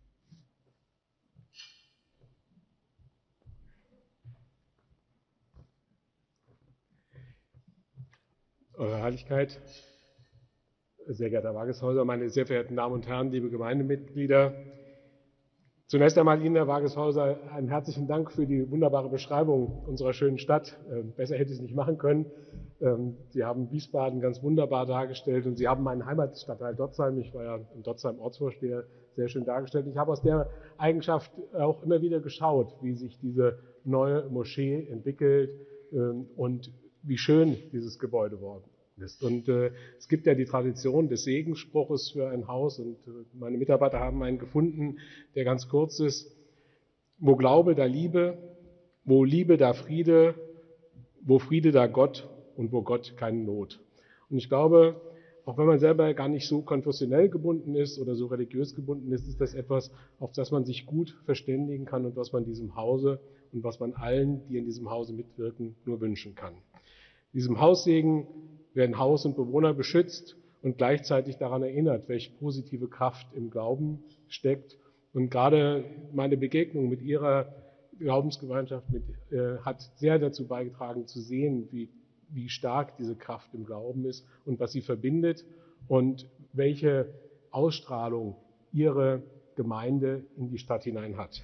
Eure Heiligkeit, sehr geehrter Herr Wageshauser, meine sehr verehrten Damen und Herren, liebe Gemeindemitglieder. Zunächst einmal Ihnen, Herr Wageshauser, einen herzlichen Dank für die wunderbare Beschreibung unserer schönen Stadt. Besser hätte ich es nicht machen können. Sie haben Wiesbaden ganz wunderbar dargestellt und Sie haben meinen Heimatstadtteil Dotzheim, ich war ja in Dotzheim Ortsvorsteher, sehr schön dargestellt. Ich habe aus der Eigenschaft auch immer wieder geschaut, wie sich diese neue Moschee entwickelt und wie schön dieses Gebäude geworden ist. Und es gibt ja die Tradition des Segensspruches für ein Haus und meine Mitarbeiter haben einen gefunden, der ganz kurz ist: Wo Glaube, da Liebe, wo Liebe, da Friede, wo Friede, da Gott und wo Gott, keine Not. Und ich glaube, auch wenn man selber gar nicht so konfessionell gebunden ist oder so religiös gebunden ist, ist das etwas, auf das man sich gut verständigen kann und was man diesem Hause und was man allen, die in diesem Hause mitwirken, nur wünschen kann. Diesem Haussegen werden Haus und Bewohner beschützt und gleichzeitig daran erinnert, welche positive Kraft im Glauben steckt. Und gerade meine Begegnung mit Ihrer Glaubensgemeinschaft hat sehr dazu beigetragen zu sehen, wie stark diese Kraft im Glauben ist und was sie verbindet und welche Ausstrahlung Ihre Gemeinde in die Stadt hinein hat.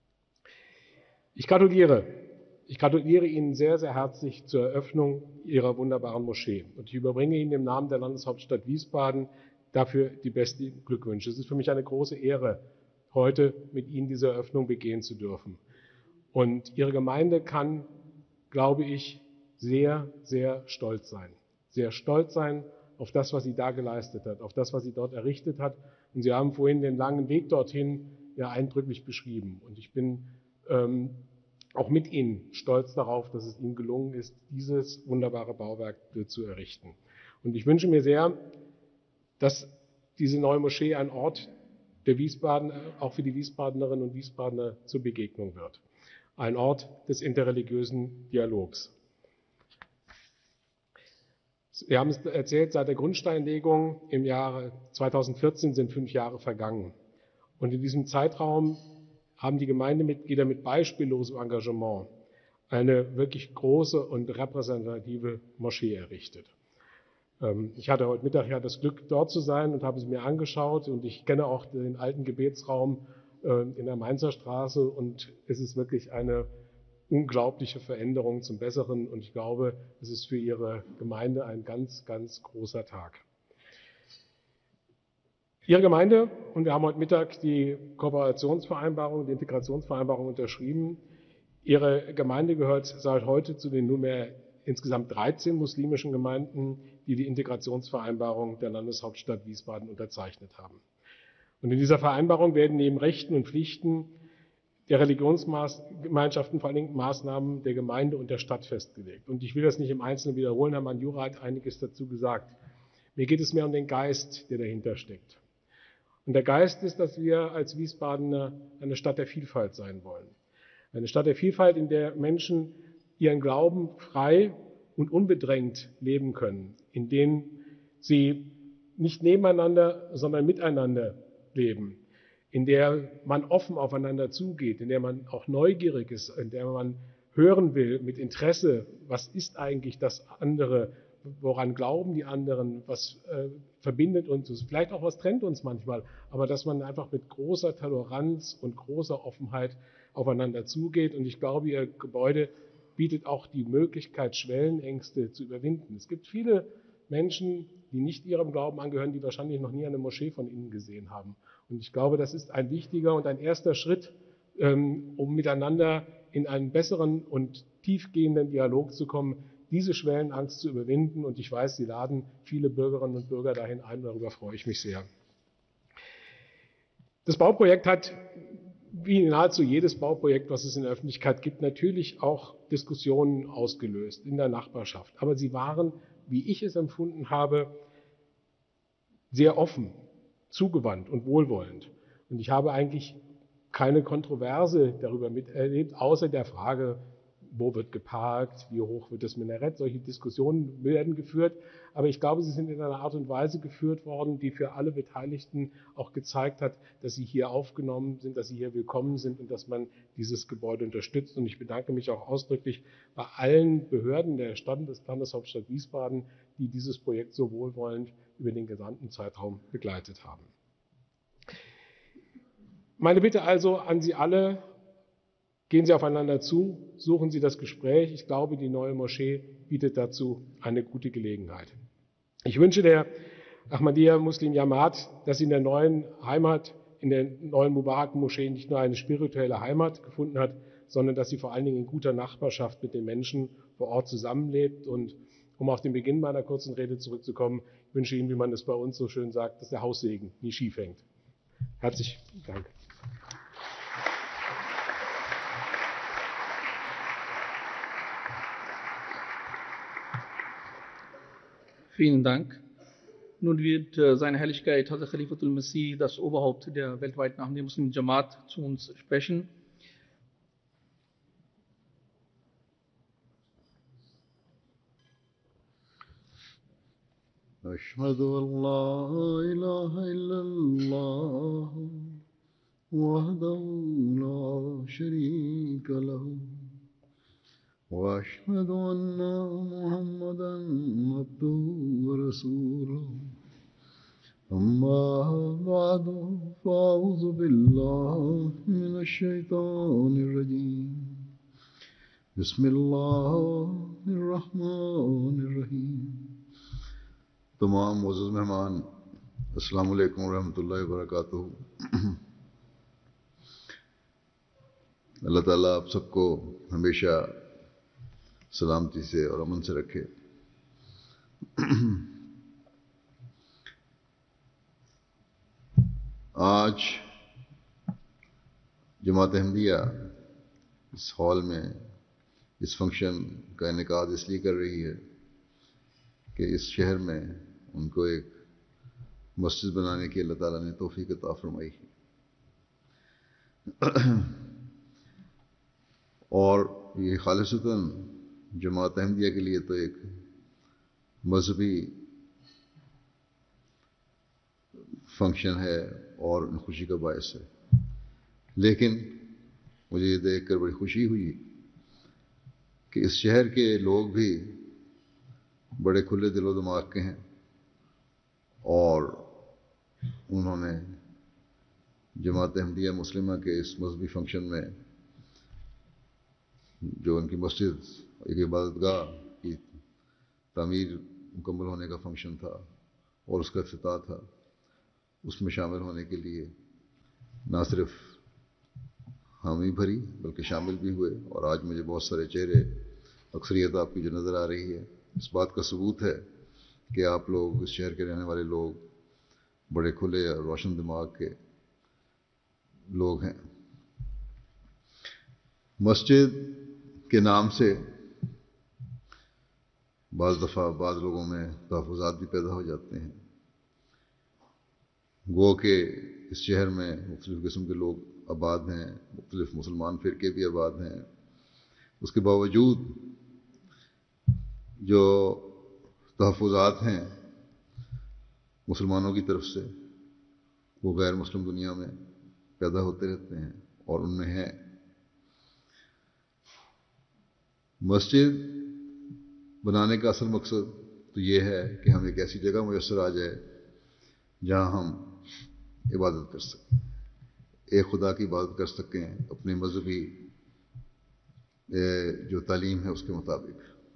Ich gratuliere Ihnen sehr, sehr herzlich zur Eröffnung Ihrer wunderbaren Moschee. Und ich überbringe Ihnen im Namen der Landeshauptstadt Wiesbaden dafür die besten Glückwünsche. Es ist für mich eine große Ehre, heute mit Ihnen diese Eröffnung begehen zu dürfen. Und Ihre Gemeinde kann, glaube ich, sehr, sehr stolz sein. Sehr stolz sein auf das, was sie da geleistet hat, auf das, was sie dort errichtet hat. Und Sie haben vorhin den langen Weg dorthin ja eindrücklich beschrieben. Und ich bin auch mit Ihnen stolz darauf, dass es Ihnen gelungen ist, dieses wunderbare Bauwerk zu errichten. Und ich wünsche mir sehr, dass diese neue Moschee ein Ort der Wiesbaden, auch für die Wiesbadenerinnen und Wiesbadener zur Begegnung wird. Ein Ort des interreligiösen Dialogs. Wir haben es erzählt, seit der Grundsteinlegung im Jahre 2014 sind 5 Jahre vergangen. Und in diesem Zeitraum haben die Gemeindemitglieder mit beispiellosem Engagement eine wirklich große und repräsentative Moschee errichtet. Ich hatte heute Mittag ja das Glück, dort zu sein und habe es mir angeschaut. Und ich kenne auch den alten Gebetsraum in der Mainzer Straße. Und es ist wirklich eine unglaubliche Veränderung zum Besseren. Und ich glaube, es ist für Ihre Gemeinde ein ganz, ganz großer Tag. Ihre Gemeinde, und wir haben heute Mittag die Kooperationsvereinbarung, die Integrationsvereinbarung unterschrieben. Ihre Gemeinde gehört seit heute zu den nunmehr insgesamt 13 muslimischen Gemeinden, die die Integrationsvereinbarung der Landeshauptstadt Wiesbaden unterzeichnet haben. Und in dieser Vereinbarung werden neben Rechten und Pflichten der Religionsgemeinschaften vor allen Dingen Maßnahmen der Gemeinde und der Stadt festgelegt. Und ich will das nicht im Einzelnen wiederholen, Herr Manjura hat einiges dazu gesagt. Mir geht es mehr um den Geist, der dahinter steckt. Und der Geist ist, dass wir als Wiesbadener eine Stadt der Vielfalt sein wollen. Eine Stadt der Vielfalt, in der Menschen ihren Glauben frei und unbedrängt leben können, in denen sie nicht nebeneinander, sondern miteinander leben, in der man offen aufeinander zugeht, in der man auch neugierig ist, in der man hören will mit Interesse, was ist eigentlich das andere, woran glauben die anderen, was verbindet uns, vielleicht auch was trennt uns manchmal, aber dass man einfach mit großer Toleranz und großer Offenheit aufeinander zugeht. Und ich glaube, Ihr Gebäude bietet auch die Möglichkeit, Schwellenängste zu überwinden. Es gibt viele Menschen, die nicht Ihrem Glauben angehören, die wahrscheinlich noch nie eine Moschee von Ihnen gesehen haben. Und ich glaube, das ist ein wichtiger und ein erster Schritt, um miteinander in einen besseren und tiefgehenden Dialog zu kommen, diese Schwellenangst zu überwinden. Und ich weiß, Sie laden viele Bürgerinnen und Bürger dahin ein. Darüber freue ich mich sehr. Das Bauprojekt hat, wie nahezu jedes Bauprojekt, was es in der Öffentlichkeit gibt, natürlich auch Diskussionen ausgelöst in der Nachbarschaft. Aber sie waren, wie ich es empfunden habe, sehr offen, zugewandt und wohlwollend. Und ich habe eigentlich keine Kontroverse darüber miterlebt, außer der Frage, wo wird geparkt, wie hoch wird das Minarett. Solche Diskussionen werden geführt. Aber ich glaube, sie sind in einer Art und Weise geführt worden, die für alle Beteiligten auch gezeigt hat, dass sie hier aufgenommen sind, dass sie hier willkommen sind und dass man dieses Gebäude unterstützt. Und ich bedanke mich auch ausdrücklich bei allen Behörden der Landeshauptstadt Wiesbaden, die dieses Projekt so wohlwollend über den gesamten Zeitraum begleitet haben. Meine Bitte also an Sie alle: Gehen Sie aufeinander zu, suchen Sie das Gespräch. Ich glaube, die neue Moschee bietet dazu eine gute Gelegenheit. Ich wünsche der Ahmadiyya Muslim Jamaat, dass sie in der neuen Heimat, in der neuen Mubarak-Moschee nicht nur eine spirituelle Heimat gefunden hat, sondern dass sie vor allen Dingen in guter Nachbarschaft mit den Menschen vor Ort zusammenlebt. Und um auf den Beginn meiner kurzen Rede zurückzukommen, ich wünsche Ihnen, wie man es bei uns so schön sagt, dass der Haussegen nie schief hängt. Herzlichen Dank. Vielen Dank. Nun wird seine Herrlichkeit Hazrat Khalifatul Masih, das Oberhaupt der weltweiten Ahmadiyya Muslim Jamaat, zu uns sprechen. أشهد أن لا إله إلا الله وحده لا شريك له وأشهد أن محمدا عبده ورسوله أما بعد فأعوذ بالله من الشيطان الرجيم بسم الله الرحمن الرحیم. تمام معزز مہمان، السلام علیکم ورحمۃ اللہ وبرکاتہ. اللہ تعالیٰ آپ سب کو ہمیشہ سلامتی سے اور امن سے رکھے. آج جماعت احمدیہ اس ہال میں اس فنکشن کا انعقاد اس لیے کر رہی ہے کہ اس شہر میں ان کو ایک مسجد بنانے کی اللہ تعالیٰ نے توفیق عطا فرمائی ہے. اور یہ خالصتاً جماعت احمدیہ کے لیے تو ایک مذہبی فنکشن ہے اور خوشی کا باعث ہے. لیکن مجھے یہ دیکھ کر بڑی خوشی ہوئی کہ اس شہر کے لوگ بھی بڑے کھلے دل و دماغ کے ہیں اور انہوں نے جماعت احمدیہ مسلمہ کے اس مذہبی فنکشن میں جو ان کی مسجد ایک عبادت گاہ کی تعمیر مکمل ہونے کا فنکشن تھا اور اس کا افتتاح تھا، اس میں شامل ہونے کے لیے نہ صرف حامی بھری بلکہ شامل بھی ہوئے. اور آج مجھے بہت سارے چہرے، اکثریت آپ کی جو نظر آ رہی ہے، اس بات کا ثبوت ہے کہ آپ لوگ، اس شہر کے رہنے والے لوگ، بڑے کھلے اور روشن دماغ کے لوگ ہیں. مسجد کے نام سے بعض دفعہ بعض لوگوں میں تحفظات بھی پیدا ہو جاتے ہیں. گو کہ اس شہر میں مختلف قسم کے لوگ آباد ہیں، مختلف مسلمان فرقے بھی آباد ہیں. اس کے باوجود جو تحفظات ہیں مسلمانوں کی طرف سے، وہ غیر مسلم دنیا میں پیدا ہوتے رہتے ہیں اور ان میں ہیں. مسجد بنانے کا اصل مقصد تو یہ ہے کہ ہم ایک ایسی جگہ میسر آ جائے جہاں ہم عبادت کر سکیں، ایک خدا کی عبادت کر سکیں اپنی مذہبی جو تعلیم ہے اس کے مطابق.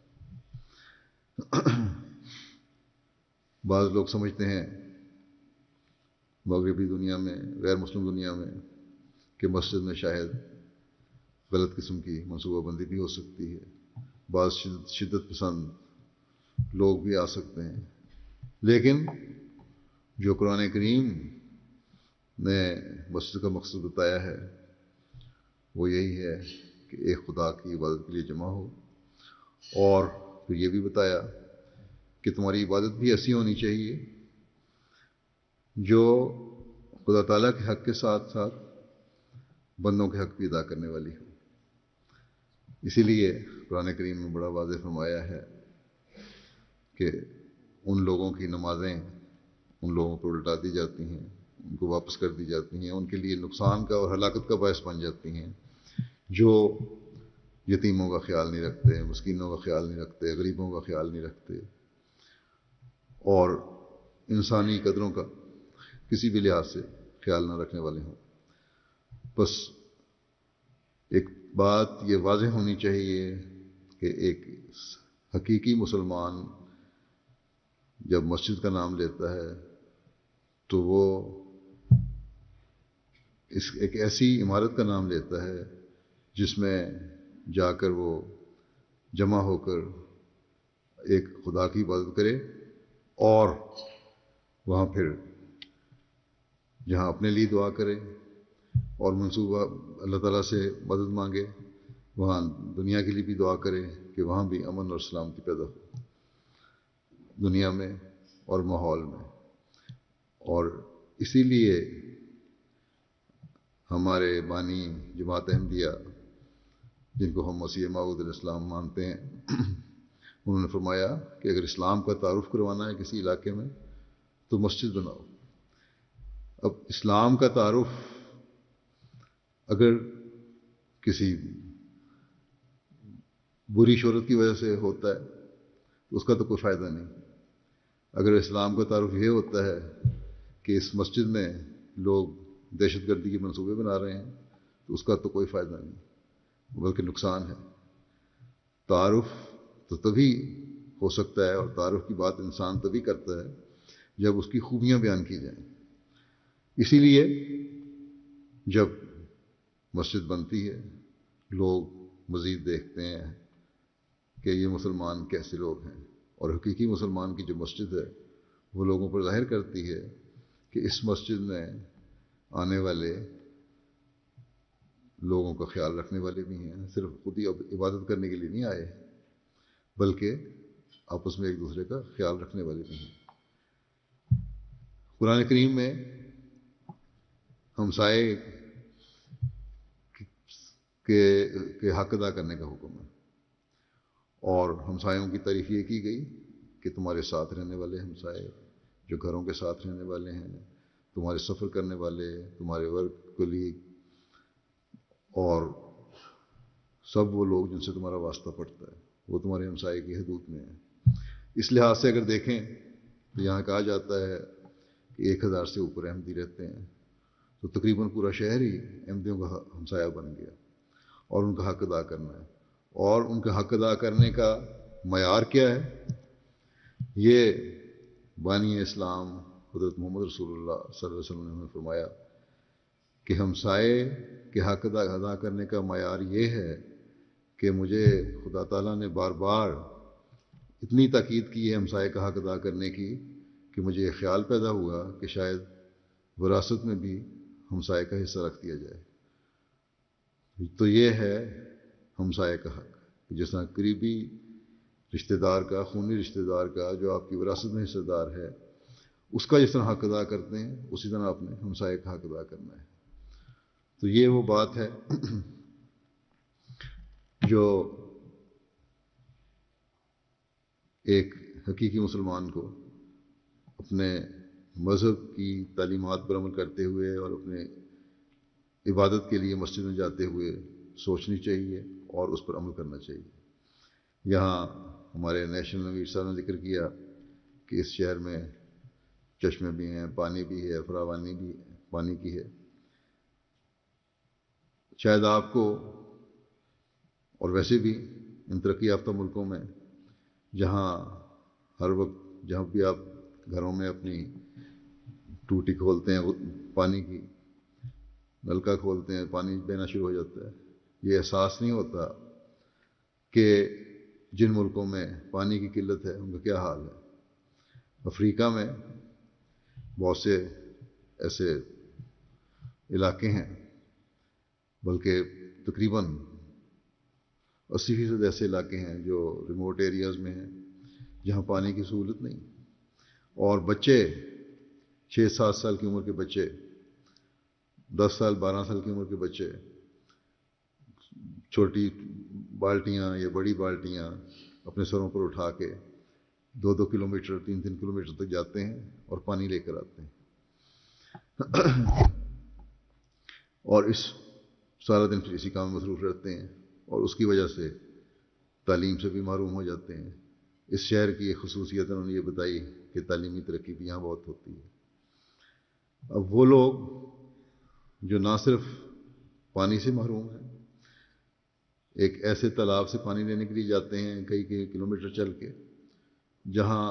بعض لوگ سمجھتے ہیں مغربی دنیا میں، غیر مسلم دنیا میں، کہ مسجد میں شاید غلط قسم کی منصوبہ بندی بھی ہو سکتی ہے بعض شدت پسند لوگ بھی آ سکتے ہیں، لیکن جو قرآن کریم نے مسجد کا مقصد بتایا ہے وہ یہی ہے کہ ایک خدا کی عبادت کے لیے جمع ہو، اور پھر یہ بھی بتایا کہ تمہاری عبادت بھی ایسی ہونی چاہیے جو خدا تعالیٰ کے حق کے ساتھ ساتھ بندوں کے حق بھی ادا کرنے والی ہو۔ اسی لیے قرآن کریم نے بڑا واضح فرمایا ہے کہ ان لوگوں کی نمازیں ان لوگوں پر الٹا دی جاتی ہیں، ان کو واپس کر دی جاتی ہیں، ان کے لیے نقصان کا اور ہلاکت کا باعث بن جاتی ہیں، جو یتیموں کا خیال نہیں رکھتے، مسکینوں کا خیال نہیں رکھتے، غریبوں کا خیال نہیں رکھتے، اور انسانی قدروں کا کسی بھی لحاظ سے خیال نہ رکھنے والے ہوں۔ بس ایک بات یہ واضح ہونی چاہیے کہ ایک حقیقی مسلمان جب مسجد کا نام لیتا ہے تو وہ ایک ایسی عمارت کا نام لیتا ہے جس میں جا کر وہ جمع ہو کر ایک خدا کی عبادت کرے، اور وہاں پھر جہاں اپنے لیے دعا کرے اور منصوبہ اللہ تعالیٰ سے مدد مانگے، وہاں دنیا کے لیے بھی دعا کرے کہ وہاں بھی امن اور سلامتی پیدا ہو دنیا میں اور ماحول میں۔ اور اسی لیے ہمارے بانی جماعت احمدیہ جن کو ہم مسیح موعود علیہ السلام مانتے ہیں، انہوں نے فرمایا کہ اگر اسلام کا تعارف کروانا ہے کسی علاقے میں تو مسجد بناؤ۔ اب اسلام کا تعارف اگر کسی بری شہرت کی وجہ سے ہوتا ہے تو اس کا تو کوئی فائدہ نہیں۔ اگر اسلام کا تعارف یہ ہوتا ہے کہ اس مسجد میں لوگ دہشت گردی کے منصوبے بنا رہے ہیں تو اس کا تو کوئی فائدہ نہیں بلکہ نقصان ہے۔ تعارف تو تبھی ہو سکتا ہے، اور تعارف کی بات انسان تبھی کرتا ہے جب اس کی خوبیاں بیان کی جائیں۔ اسی لیے جب مسجد بنتی ہے لوگ مزید دیکھتے ہیں کہ یہ مسلمان کیسے لوگ ہیں، اور حقیقی مسلمان کی جو مسجد ہے وہ لوگوں پر ظاہر کرتی ہے کہ اس مسجد میں آنے والے لوگوں کا خیال رکھنے والے بھی ہیں، صرف خود ہی عبادت کرنے کے لیے نہیں آئے بلکہ آپس میں ایک دوسرے کا خیال رکھنے والے بھی ہیں۔ قرآن کریم میں ہمسائے کے حق ادا کرنے کا حکم ہے، اور ہمسایوں کی تعریف یہ کی گئی کہ تمہارے ساتھ رہنے والے ہمسائے جو گھروں کے ساتھ رہنے والے ہیں، تمہارے سفر کرنے والے، تمہارے ورک کولیگ، اور سب وہ لوگ جن سے تمہارا واسطہ پڑتا ہے وہ تمہارے ہمسائے کی حدود میں ہیں۔ اس لحاظ سے اگر دیکھیں تو یہاں کہا جاتا ہے کہ 1000 سے اوپر احمدی رہتے ہیں، تو تقریباً پورا شہر ہی احمدیوں کا ہمسایہ بن گیا، اور ان کا حق ادا کرنا ہے۔ اور ان کا حق ادا کرنے کا معیار کیا ہے؟ یہ بانی اسلام حضرت محمد رسول اللہ صلی اللہ علیہ وسلم نے فرمایا کہ ہمسائے کے حق ادا کرنے کا معیار یہ ہے کہ مجھے خدا تعالیٰ نے بار بار اتنی تاکید کی ہے ہمسائے کا حق ادا کرنے کی کہ مجھے یہ خیال پیدا ہوا کہ شاید وراثت میں بھی ہمسائے کا حصہ رکھ دیا جائے۔ تو یہ ہے ہمسائے کا حق، جس طرح قریبی رشتہ دار کا، خونی رشتہ دار کا جو آپ کی وراثت میں حصہ دار ہے، اس کا جس طرح حق ادا کرتے ہیں اسی طرح اپنے ہمسائے کا حق ادا کرنا ہے۔ تو یہ وہ بات ہے جو ایک حقیقی مسلمان کو اپنے مذہب کی تعلیمات پر عمل کرتے ہوئے اور اپنے عبادت کے لیے مسجد میں جاتے ہوئے سوچنی چاہیے اور اس پر عمل کرنا چاہیے۔ یہاں ہمارے نیشنل امیر صاحب نے ذکر کیا کہ اس شہر میں چشمے بھی ہیں، پانی بھی ہے، فراوانی بھی پانی کی ہے۔ شاید آپ کو اور ویسے بھی ان ترقی یافتہ ملکوں میں جہاں ہر وقت جہاں بھی آپ گھروں میں اپنی ٹوٹی کھولتے ہیں پانی کی، نلکا کھولتے ہیں، پانی بہنا شروع ہو جاتا ہے، یہ احساس نہیں ہوتا کہ جن ملکوں میں پانی کی قلت ہے ان کا کیا حال ہے۔ افریقہ میں بہت سے ایسے علاقے ہیں، بلکہ تقریباً 80% ایسے علاقے ہیں جو ریموٹ ایریاز میں ہیں جہاں پانی کی سہولت نہیں، اور بچے 6-7 سال کی عمر کے بچے، 10 سال 12 سال کی عمر کے بچے چھوٹی بالٹیاں یا بڑی بالٹیاں اپنے سروں پر اٹھا کے 2-2 کلومیٹر 3-3 کلومیٹر تک جاتے ہیں اور پانی لے کر آتے ہیں، اور سارا دن پھر اسی کام میں مصروف رہتے ہیں، اور اس کی وجہ سے تعلیم سے بھی محروم ہو جاتے ہیں۔ اس شہر کی ایک خصوصیت انہوں نے یہ بتائی کہ تعلیمی ترقی بھی یہاں بہت ہوتی ہے۔ اب وہ لوگ جو نہ صرف پانی سے محروم ہیں، ایک ایسے تالاب سے پانی لینے کے لیے جاتے ہیں کئی کلومیٹر چل کے، جہاں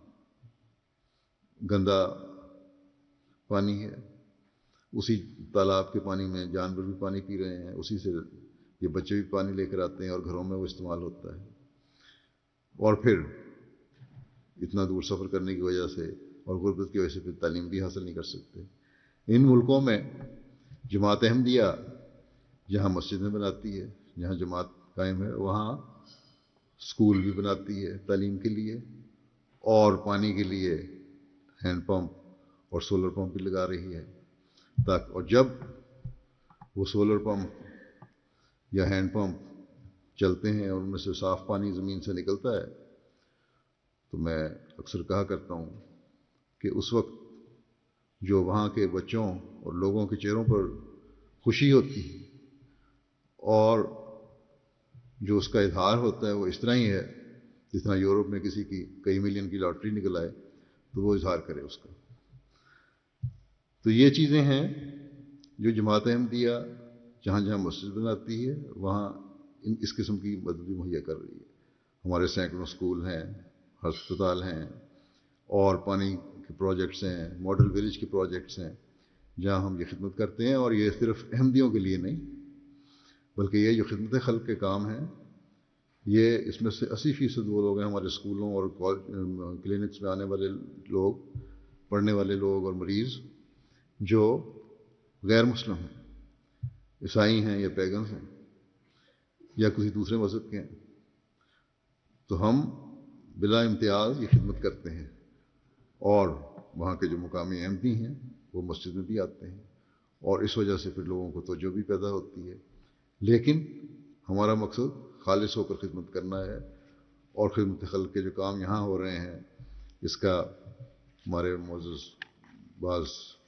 گندا پانی ہے، اسی تالاب کے پانی میں جانور بھی پانی پی رہے ہیں، اسی سے یہ بچے بھی پانی لے کر آتے ہیں اور گھروں میں وہ استعمال ہوتا ہے، اور پھر اتنا دور سفر کرنے کی وجہ سے اور غربت کی وجہ سے پھر تعلیم بھی حاصل نہیں کر سکتے۔ ان ملکوں میں جماعت احمدیہ جہاں مسجدیں بناتی ہے، جہاں جماعت قائم ہے، وہاں اسکول بھی بناتی ہے تعلیم کے لیے، اور پانی کے لیے ہینڈ پمپ اور سولر پمپ بھی لگا رہی ہے، اور جب وہ سولر پمپ یا ہینڈ پمپ چلتے ہیں اور ان میں سے صاف پانی زمین سے نکلتا ہے، تو میں اکثر کہا کرتا ہوں کہ اس وقت جو وہاں کے بچوں اور لوگوں کے چہروں پر خوشی ہوتی ہے اور جو اس کا اظہار ہوتا ہے وہ اس طرح ہی ہے جس طرح یورپ میں کسی کی کئی ملین کی لاٹری نکل آئے تو وہ اظہار کرے اس کا۔ تو یہ چیزیں ہیں جو جماعت احمدیہ جہاں جہاں مسجد بناتی ہے وہاں اس قسم کی مدد بھی مہیا کر رہی ہے۔ ہمارے سینکڑوں اسکول ہیں، ہسپتال ہیں، اور پانی کے پروجیکٹس ہیں، ماڈل ولیج کے پروجیکٹس ہیں جہاں ہم یہ خدمت کرتے ہیں، اور یہ صرف احمدیوں کے لیے نہیں بلکہ یہ جو خدمت خلق کے کام ہیں، یہ اس میں سے 80% وہ لوگ ہیں ہمارے اسکولوں اور کلینکس میں آنے والے لوگ، پڑھنے والے لوگ اور مریض جو غیر مسلم ہیں، عیسائی ہیں یا پیگنز ہیں یا کسی دوسرے مذہب کے ہیں، تو ہم بلا امتیاز یہ خدمت کرتے ہیں، اور وہاں کے جو مقامی احمدی ہیں وہ مسجد میں بھی آتے ہیں، اور اس وجہ سے پھر لوگوں کو توجہ بھی پیدا ہوتی ہے۔ لیکن ہمارا مقصد خالص ہو کر خدمت کرنا ہے، اور خدمت خلق کے جو کام یہاں ہو رہے ہیں اس کا ہمارے معزز بعض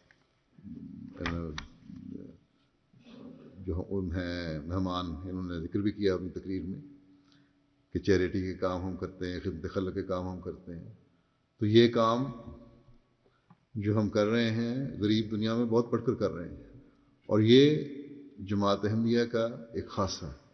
جو ہیں مہمان انہوں نے ذکر بھی کیا اپنی تقریر میں کہ چیریٹی کے کام ہم کرتے ہیں، خدمت خلق کے کام ہم کرتے ہیں، تو یہ کام جو ہم کر رہے ہیں غریب دنیا میں بہت بڑھ کر کر رہے ہیں، اور یہ جماعت احمدیہ کا ایک خاصہ ہے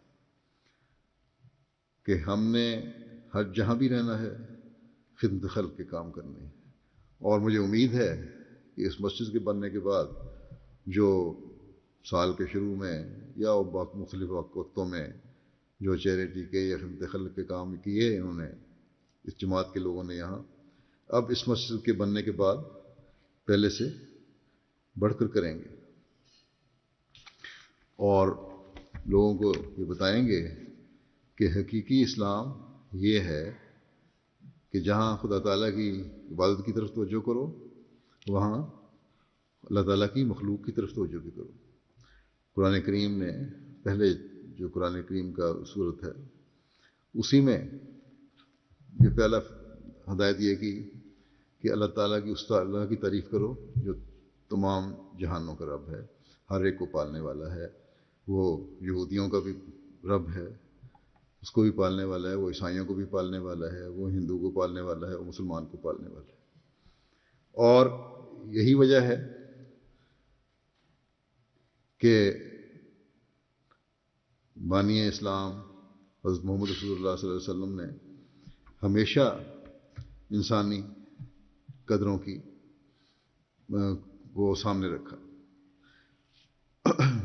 کہ ہم نے ہر جہاں بھی رہنا ہے خدمت خلق کے کام کرنے ہیں، اور مجھے امید ہے کہ اس مسجد کے بننے کے بعد جو سال کے شروع میں یا مختلف وقتوں میں جو چیریٹی کے یا خدمت خلق کے کام کیے انہوں نے اس جماعت کے لوگوں نے یہاں، اب اس مسجد کے بننے کے بعد پہلے سے بڑھ کر کریں گے، اور لوگوں کو یہ بتائیں گے کہ حقیقی اسلام یہ ہے کہ جہاں خدا تعالیٰ کی عبادت کی طرف توجہ کرو وہاں اللہ تعالیٰ کی مخلوق کی طرف توجہ بھی کرو۔ قرآن کریم نے پہلے جو قرآن کریم کا صورت ہے اسی میں یہ پہلا ہدایت یہ کی کہ اللہ تعالیٰ کی اللہ کی تعریف کرو جو تمام جہانوں کا رب ہے، ہر ایک کو پالنے والا ہے، وہ یہودیوں کا بھی رب ہے، اس کو بھی پالنے والا ہے، وہ عیسائیوں کو بھی پالنے والا ہے، وہ ہندو کو پالنے والا ہے، وہ مسلمان کو پالنے والا ہے، اور یہی وجہ ہے کہ بانی اسلام حضرت محمد رسول اللہ صلی اللہ علیہ وسلم نے ہمیشہ انسانی قدروں کی وہ سامنے رکھا،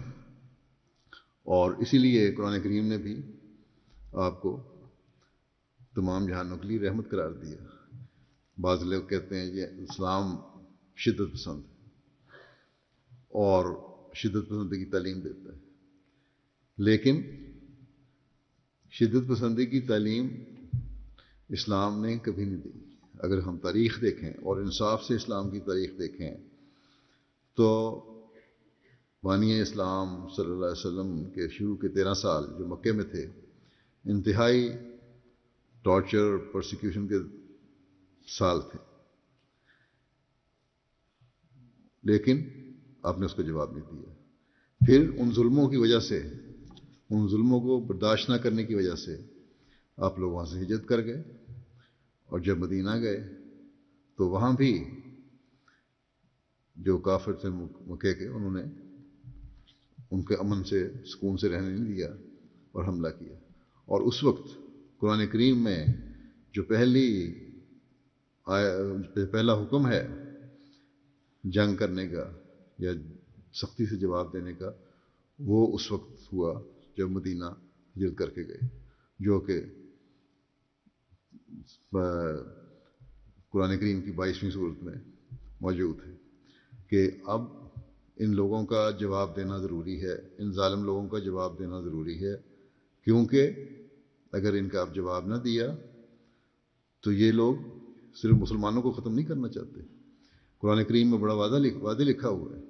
اور اسی لیے قرآن کریم نے بھی آپ کو तमाम जहानों के लिए रहमत करार दिया। बाज़ लोग कहते हैं ये इस्लाम शिद्दत पसंद है और शिद्दत पसंदी की तालीम देता है, लेकिन शिद्दत पसंदी की तालीम इस्लाम ने कभी नहीं दी। अगर हम तारीख़ देखें और इंसाफ से इस्लाम की तारीख़ देखें तो बानी इस्लाम सल्लल्लाहु अलैहि वसल्लम के शुरू के 13 साल जो मक्के में थे, इंतहाई टॉर्चर परसिक्यूशन के साल थे, लेकिन आपने उसका जवाब नहीं दिया। फिर उन जुल्मों की वजह से, उन जुल्मों को बर्दाश्त न करने की वजह से आप लोग वहाँ से हिजरत कर गए, और जब मदीना गए तो वहाँ भी जो काफिर थे मक्के के, उन्होंने उनके अमन से सुकून से रहने नहीं दिया और हमला किया। और उस वक्त कुरान करीम में जो पहला हुक्म है जंग करने का या सख्ती से जवाब देने का, वो उस वक्त हुआ जब मदीना हिजरत करके गए, जो कि कुरान करीम की 22वीं सूरत में मौजूद है कि अब इन लोगों का जवाब देना ज़रूरी है, इन जालिम लोगों का जवाब देना ज़रूरी है, क्योंकि अगर इनका आप जवाब ना दिया तो ये लोग सिर्फ मुसलमानों को ख़त्म नहीं करना चाहते। कुरान करीम में बड़ा वादे लिखा हुआ है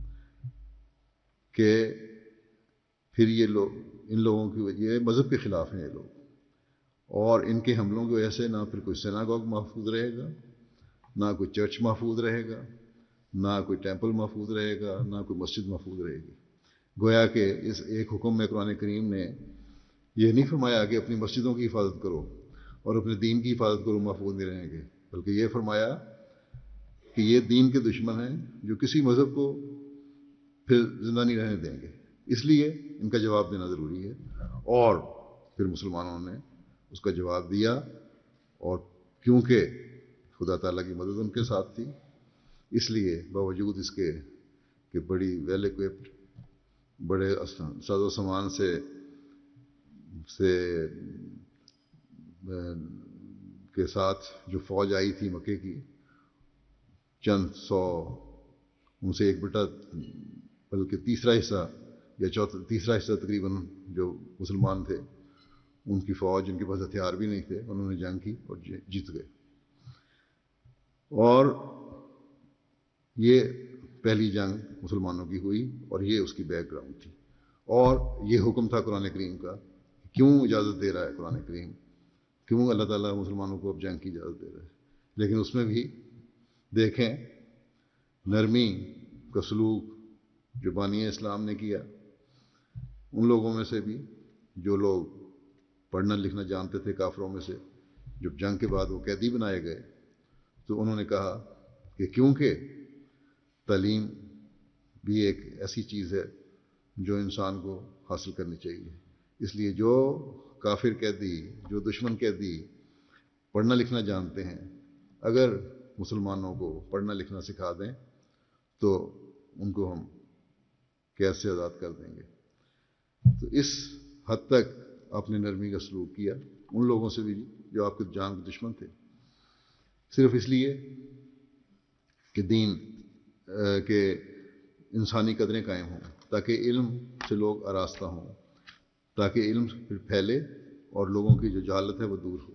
कि फिर ये लोग, इन लोगों की ये मज़हब के ख़िलाफ़ हैं ये लोग, और इनके हमलों की वजह से ना फिर कोई सिनागोग महफूज रहेगा, ना कोई चर्च महफूज रहेगा, ना कोई टेंपल महफूज रहेगा, ना कोई मस्जिद महफूज रहेगी। गोया कि इस एक हुक्म में कुरान करीम ने यह नहीं फरमाया कि अपनी मस्जिदों की हिफाजत करो और अपने दीन की हिफाजत करो, महफूज नहीं रहेंगे, बल्कि ये फरमाया कि ये दीन के दुश्मन हैं जो किसी मज़हब को फिर ज़िंदा नहीं रहने देंगे, इसलिए इनका जवाब देना ज़रूरी है। और फिर मुसलमानों ने उसका जवाब दिया, और क्योंकि खुदा ताला की मदद उनके साथ थी, इसलिए बावजूद इसके कि बड़ी वेल इक्विप्ड, बड़े साजो सामान से के साथ जो फ़ौज आई थी मक्के की, चंद सौ, उनसे एक बटा बल्कि तीसरा हिस्सा या तीसरा हिस्सा तकरीबन जो मुसलमान थे, उनकी फ़ौज, उनके पास हथियार भी नहीं थे, उन्होंने जंग की और जीत गए। और ये पहली जंग मुसलमानों की हुई और ये उसकी बैकग्राउंड थी, और ये हुक्म था कुरान करीम का। क्यों इजाज़त दे रहा है कुरान करीम, क्यों अल्लाह ताला मुसलमानों को अब जंग की इजाज़त दे रहा है? लेकिन उसमें भी देखें नरमी का सलूक जो बानी इस्लाम ने किया। उन लोगों में से भी जो लोग पढ़ना लिखना जानते थे, काफिरों में से, जब जंग के बाद वो कैदी बनाए गए तो उन्होंने कहा कि क्योंकि तालीम भी एक ऐसी चीज़ है जो इंसान को हासिल करनी चाहिए, इसलिए जो काफिर कैदी, जो दुश्मन कैदी पढ़ना लिखना जानते हैं, अगर मुसलमानों को पढ़ना लिखना सिखा दें तो उनको हम कैद से आज़ाद कर देंगे। तो इस हद तक आपने नरमी का सलूक किया उन लोगों से भी जो आपके जान के दुश्मन थे, सिर्फ इसलिए कि दीन के इंसानी कदरें कायम हों, ताकि इल्म से लोग आरास्ता हों, ताकि इल्म फिर फैले और लोगों की जो जहालत है वो दूर हो।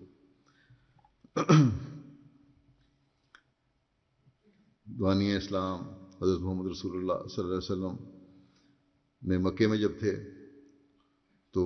बानी इस्लाम हज़रत मोहम्मद रसूलुल्लाह सल्लल्लाहु अलैहि वसल्लम ने मक्के में जब थे तो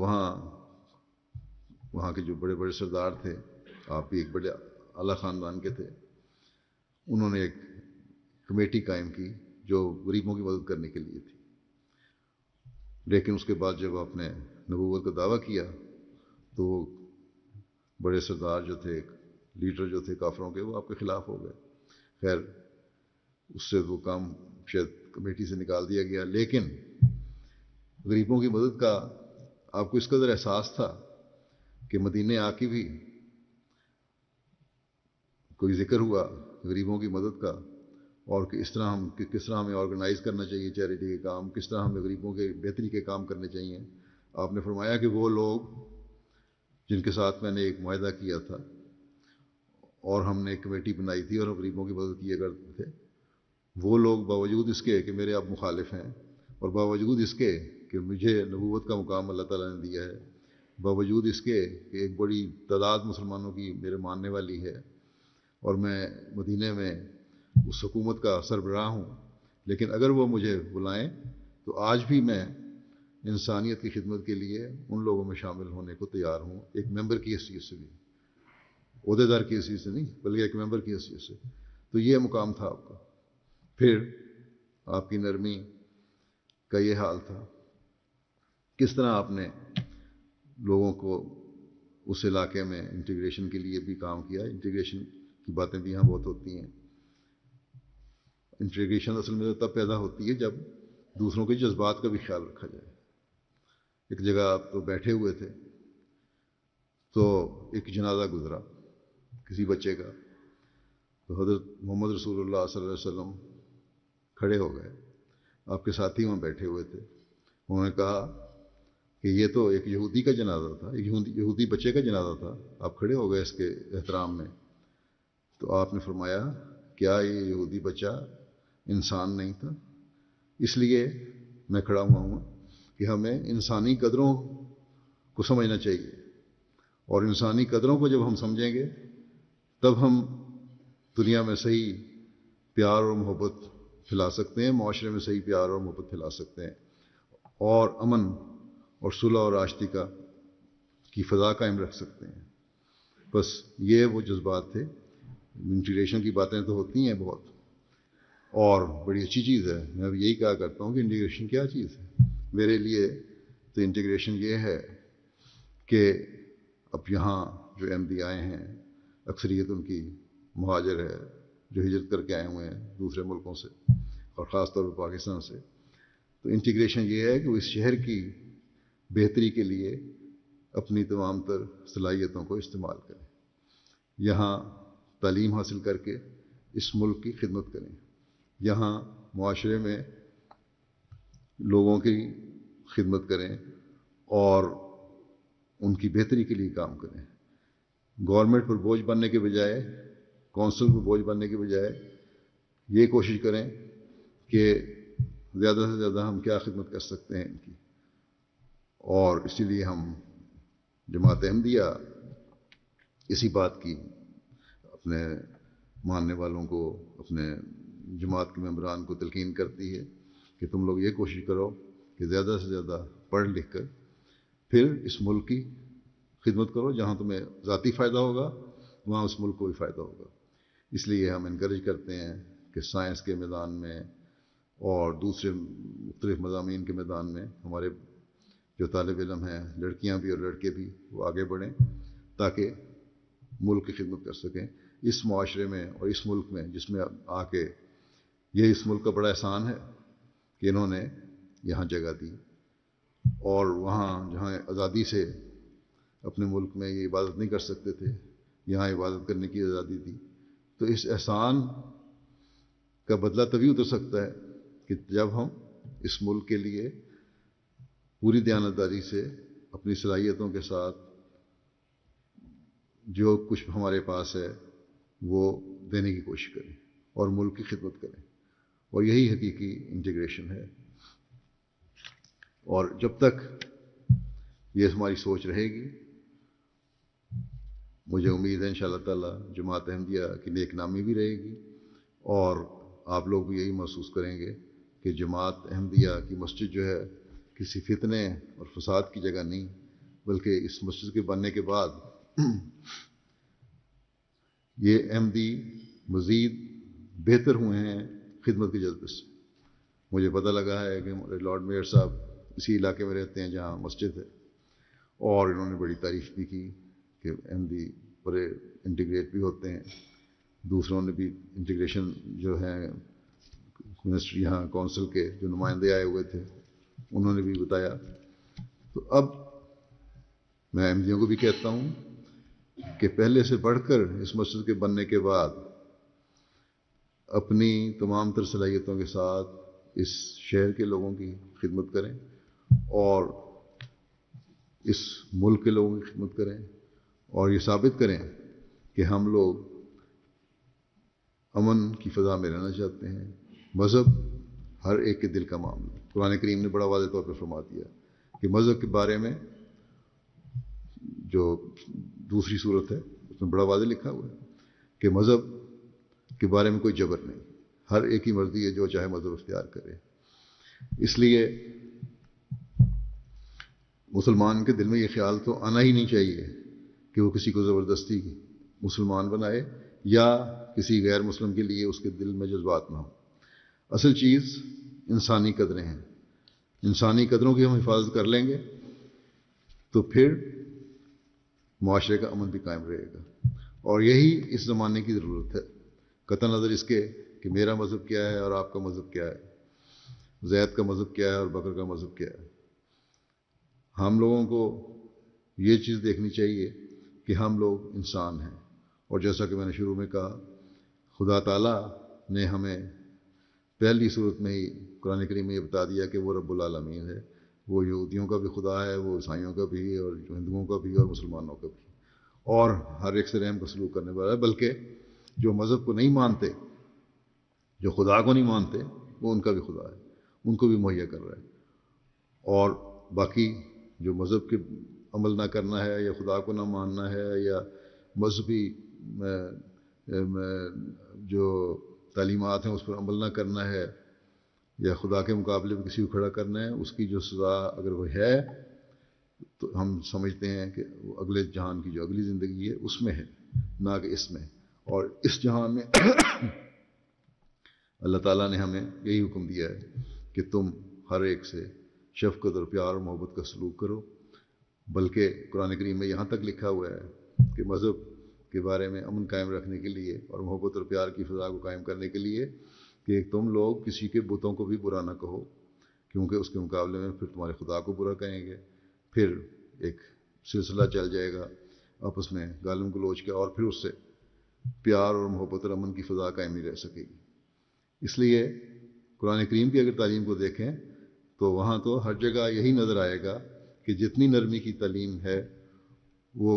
वहाँ के जो बड़े बड़े सरदार थे, आप भी एक बड़े आला ख़ानदान के थे, उन्होंने एक कमेटी कायम की जो गरीबों की मदद करने के लिए थी। लेकिन उसके बाद जब आपने नबूवत का दावा किया तो बड़े सरदार जो थे, लीडर जो थे काफिरों के, वो आपके ख़िलाफ़ हो गए। खैर उससे वो काम शायद कमेटी से निकाल दिया गया, लेकिन गरीबों की मदद का आपको इस कदर एहसास था कि मदीने आके भी कोई जिक्र हुआ गरीबों की मदद का, और कि किस तरह हमें ऑर्गेनाइज़ करना चाहिए चैरिटी के काम, किस तरह हमें गरीबों के बेहतरी के काम करने चाहिए। आपने फरमाया कि वो लोग جن کے ساتھ میں نے ایک معاہدہ کیا تھا اور ہم نے ایک کمیٹی بنائی تھی اور ہم غریبوں کی مدد کیا کرتے تھے، وہ لوگ باوجود اس کے کہ میرے اب مخالف ہیں، اور باوجود اس کے کہ مجھے نبوت کا مقام اللہ تعالیٰ نے دیا ہے، باوجود اس کے کہ ایک بڑی تعداد مسلمانوں کی میرے ماننے والی ہے اور میں مدینہ میں اس حکومت کا سربراہ ہوں، لیکن اگر وہ مجھے بلائیں تو آج بھی میں انسانیت کی خدمت کے لیے ان لوگوں میں شامل ہونے کو تیار ہوں، ایک ممبر کی حیثیت سے بھی، عہدیدار کی حیثیت سے نہیں بلکہ ایک ممبر کی حیثیت سے۔ تو یہ مقام تھا آپ کا۔ پھر آپ کی نرمی کا یہ حال تھا، کس طرح آپ نے لوگوں کو اس علاقے میں انٹیگریشن کے لیے بھی کام کیا۔ انٹیگریشن کی باتیں بھی یہاں بہت ہوتی ہیں۔ انٹیگریشن اصل میں تب پیدا ہوتی ہے جب دوسروں کے جذبات کا بھی خیال رکھا جائے۔ ایک جگہ آپ تو بیٹھے ہوئے تھے تو ایک جنازہ گزرا کسی بچے کا، تو حضرت محمد رسول اللہ صلی اللہ علیہ وسلم کھڑے ہو گئے، آپ کے ساتھی وہاں بیٹھے ہوئے تھے، انہوں نے کہا کہ یہ تو ایک یہودی کا جنازہ تھا، ایک یہودی بچے کا جنازہ تھا، آپ کھڑے ہو گئے اس کے احترام میں۔ تو آپ نے فرمایا کیا یہ یہودی بچہ انسان نہیں تھا؟ اس لیے میں کھڑا ہوا ہوں کہ ہمیں انسانی قدروں کو سمجھنا چاہیے، اور انسانی قدروں کو جب ہم سمجھیں گے تب ہم دنیا میں صحیح پیار اور محبت پھیلا سکتے ہیں، معاشرے میں صحیح پیار اور محبت پھیلا سکتے ہیں، اور امن اور صلح اور آشتی کی فضا قائم رکھ سکتے ہیں۔ بس یہ وہ جذبات تھے۔ انٹیگریشن کی باتیں تو ہوتی ہیں بہت، اور بڑی اچھی چیز ہے، میں اب یہی کہا کرتا ہوں کہ انٹیگریشن کیا چیز ہے۔ میرے لیے تو انٹیگریشن یہ ہے کہ اب یہاں جو احمدی آئے ہیں، اکثریت ان کی مہاجر ہے، جو ہجرت کر کے آئے ہوئے ہیں دوسرے ملکوں سے اور خاص طور پر پاکستان سے، تو انٹیگریشن یہ ہے کہ وہ اس شہر کی بہتری کے لیے اپنی تمام تر صلاحیتوں کو استعمال کریں، یہاں تعلیم حاصل کر کے اس ملک کی خدمت کریں، یہاں معاشرے میں لوگوں کی خدمت کریں اور ان کی بہتری کے لیے کام کریں۔ گورنمنٹ پر بوجھ بننے کے بجائے، کونسل پر بوجھ بننے کے بجائے یہ کوشش کریں کہ زیادہ سے زیادہ ہم کیا خدمت کر سکتے ہیں ان کی، اور اسی لیے ہم جماعت احمدیہ اسی بات کی اپنے ماننے والوں کو، اپنے جماعت کے ممبران کو تلقین کرتی ہے کہ تم لوگ یہ کوشش کرو کہ زیادہ سے زیادہ پڑھ لکھ کر پھر اس ملک کی خدمت کرو، جہاں تمہیں ذاتی فائدہ ہوگا وہاں اس ملک کو بھی فائدہ ہوگا۔ اس لیے ہم انکریج کرتے ہیں کہ سائنس کے میدان میں اور دوسرے مختلف مضامین کے میدان میں ہمارے جو طالب علم ہیں، لڑکیاں بھی اور لڑکے بھی، وہ آگے بڑھیں تاکہ ملک کی خدمت کر سکیں اس معاشرے میں اور اس ملک میں، جس میں آ کے یہ اس ملک کا بڑا احسان ہے کہ انہوں نے یہاں جگہ دی، اور وہاں جہاں آزادی سے اپنے ملک میں یہ عبادت نہیں کر سکتے تھے، یہاں عبادت کرنے کی آزادی دی۔ تو اس احسان کا بدلہ تبھی اتر سکتا ہے کہ جب ہم اس ملک کے لیے پوری دیانتداری سے اپنی صلاحیتوں کے ساتھ جو کچھ ہمارے پاس ہے وہ دینے کی کوشش کریں اور ملک کی خدمت کریں، اور یہی حقیقی انٹیگریشن ہے۔ اور جب تک یہ ہماری سوچ رہے گی، مجھے امید ہے انشاءاللہ تعالی جماعت احمدیہ کی نیک نامی بھی رہے گی، اور آپ لوگ بھی یہی محسوس کریں گے کہ جماعت احمدیہ کی مسجد جو ہے کسی فتنے اور فساد کی جگہ نہیں، بلکہ اس مسجد کے بننے کے بعد یہ احمدی مزید بہتر ہوئے ہیں خدمت کے جذبے سے۔ مجھے پتہ لگا ہے کہ لارڈ میئر صاحب اسی علاقے میں رہتے ہیں جہاں مسجد ہے، اور انہوں نے بڑی تعریف بھی کی کہ احمدی بڑے انٹیگریٹ بھی ہوتے ہیں۔ دوسروں نے بھی انٹیگریشن جو ہے منسٹری یہاں کونسل کے جو نمائندے آئے ہوئے تھے انہوں نے بھی بتایا۔ تو اب میں احمدیوں کو بھی کہتا ہوں کہ پہلے سے بڑھ کر اس مسجد کے بننے کے بعد اپنی تمام تر صلاحیتوں کے ساتھ اس شہر کے لوگوں کی خدمت کریں اور اس ملک کے لوگوں کی خدمت کریں और ये साबित करें कि हम लोग अमन की फ़ज़ा में रहना चाहते हैं। मज़हब हर एक के दिल का मामला है। कुरान करीम ने बड़ा वाज़ेह तौर पर फरमा दिया कि मज़हब के बारे में जो दूसरी सूरत है उसमें बड़ा वाज़ेह लिखा हुआ है कि मज़हब के बारे में कोई जबर नहीं, हर एक की मर्ज़ी है जो चाहे मज़हब इख्तियार करे। इसलिए मुसलमान के दिल में ये ख्याल तो आना ही नहीं चाहिए कि वो किसी को ज़बरदस्ती मुसलमान बनाए या किसी गैर मुस्लिम के लिए उसके दिल में जज्बात ना हो। असल चीज़ इंसानी कदरें हैं। इंसानी कदरों की हम हिफाजत कर लेंगे तो फिर मुआशरे का अमन भी कायम रहेगा। और यही इस ज़माने की ज़रूरत है, कतई नज़र इसके कि मेरा मज़हब क्या है और आपका मज़हब क्या है, ज़ैद का मज़हब क्या है और बकर का मज़हब क्या है। हम लोगों को ये चीज़ देखनी चाहिए कि हम लोग इंसान हैं। और जैसा कि मैंने शुरू में कहा, खुदा ताला ने हमें पहली सूरत में ही कुरान करीम में ये बता दिया कि वो रब्बुल आलमीन है। वो यहूदियों का भी खुदा है, वो ईसाइयों का भी, और हिंदुओं का भी, और मुसलमानों का भी, और हर एक से रहम का सलूक करने वाला है। बल्कि जो मज़हब को नहीं मानते, जो खुदा को नहीं मानते, वो उनका भी खुदा है, उनको भी मुहैया कर रहा है। और बाकी जो मज़हब के अमल ना करना है या खुदा को ना मानना है या मजहबी जो तालीमात हैं उस पर अमल ना करना है या खुदा के मुकाबले में किसी को खड़ा करना है, उसकी जो सज़ा अगर वो है तो हम समझते हैं कि वो अगले जहान की जो अगली ज़िंदगी है उसमें है, ना कि इसमें। और इस जहान में अल्लाह ताला ने हमें यही हुक्म दिया है कि तुम हर एक से शफ़क़त और प्यार और मोहब्बत का सलूक करो। बल्कि कुरान करीम में यहाँ तक लिखा हुआ है कि मज़हब के बारे में अमन कायम रखने के लिए और मोहब्बत और प्यार की फ़ज़ा को कायम करने के लिए कि तुम लोग किसी के बुतों को भी बुरा ना कहो, क्योंकि उसके मुकाबले में फिर तुम्हारे खुदा को बुरा कहेंगे। फिर एक सिलसिला चल जाएगा आपस में गालम गलोच के, और फिर उससे प्यार और मोहब्बत और अमन की फ़ज़ा कायम नहीं रह सकेगी। इसलिए कुरान करीम की अगर तालीम को देखें तो वहाँ तो हर जगह यही नज़र आएगा कि जितनी नरमी की तालीम है वो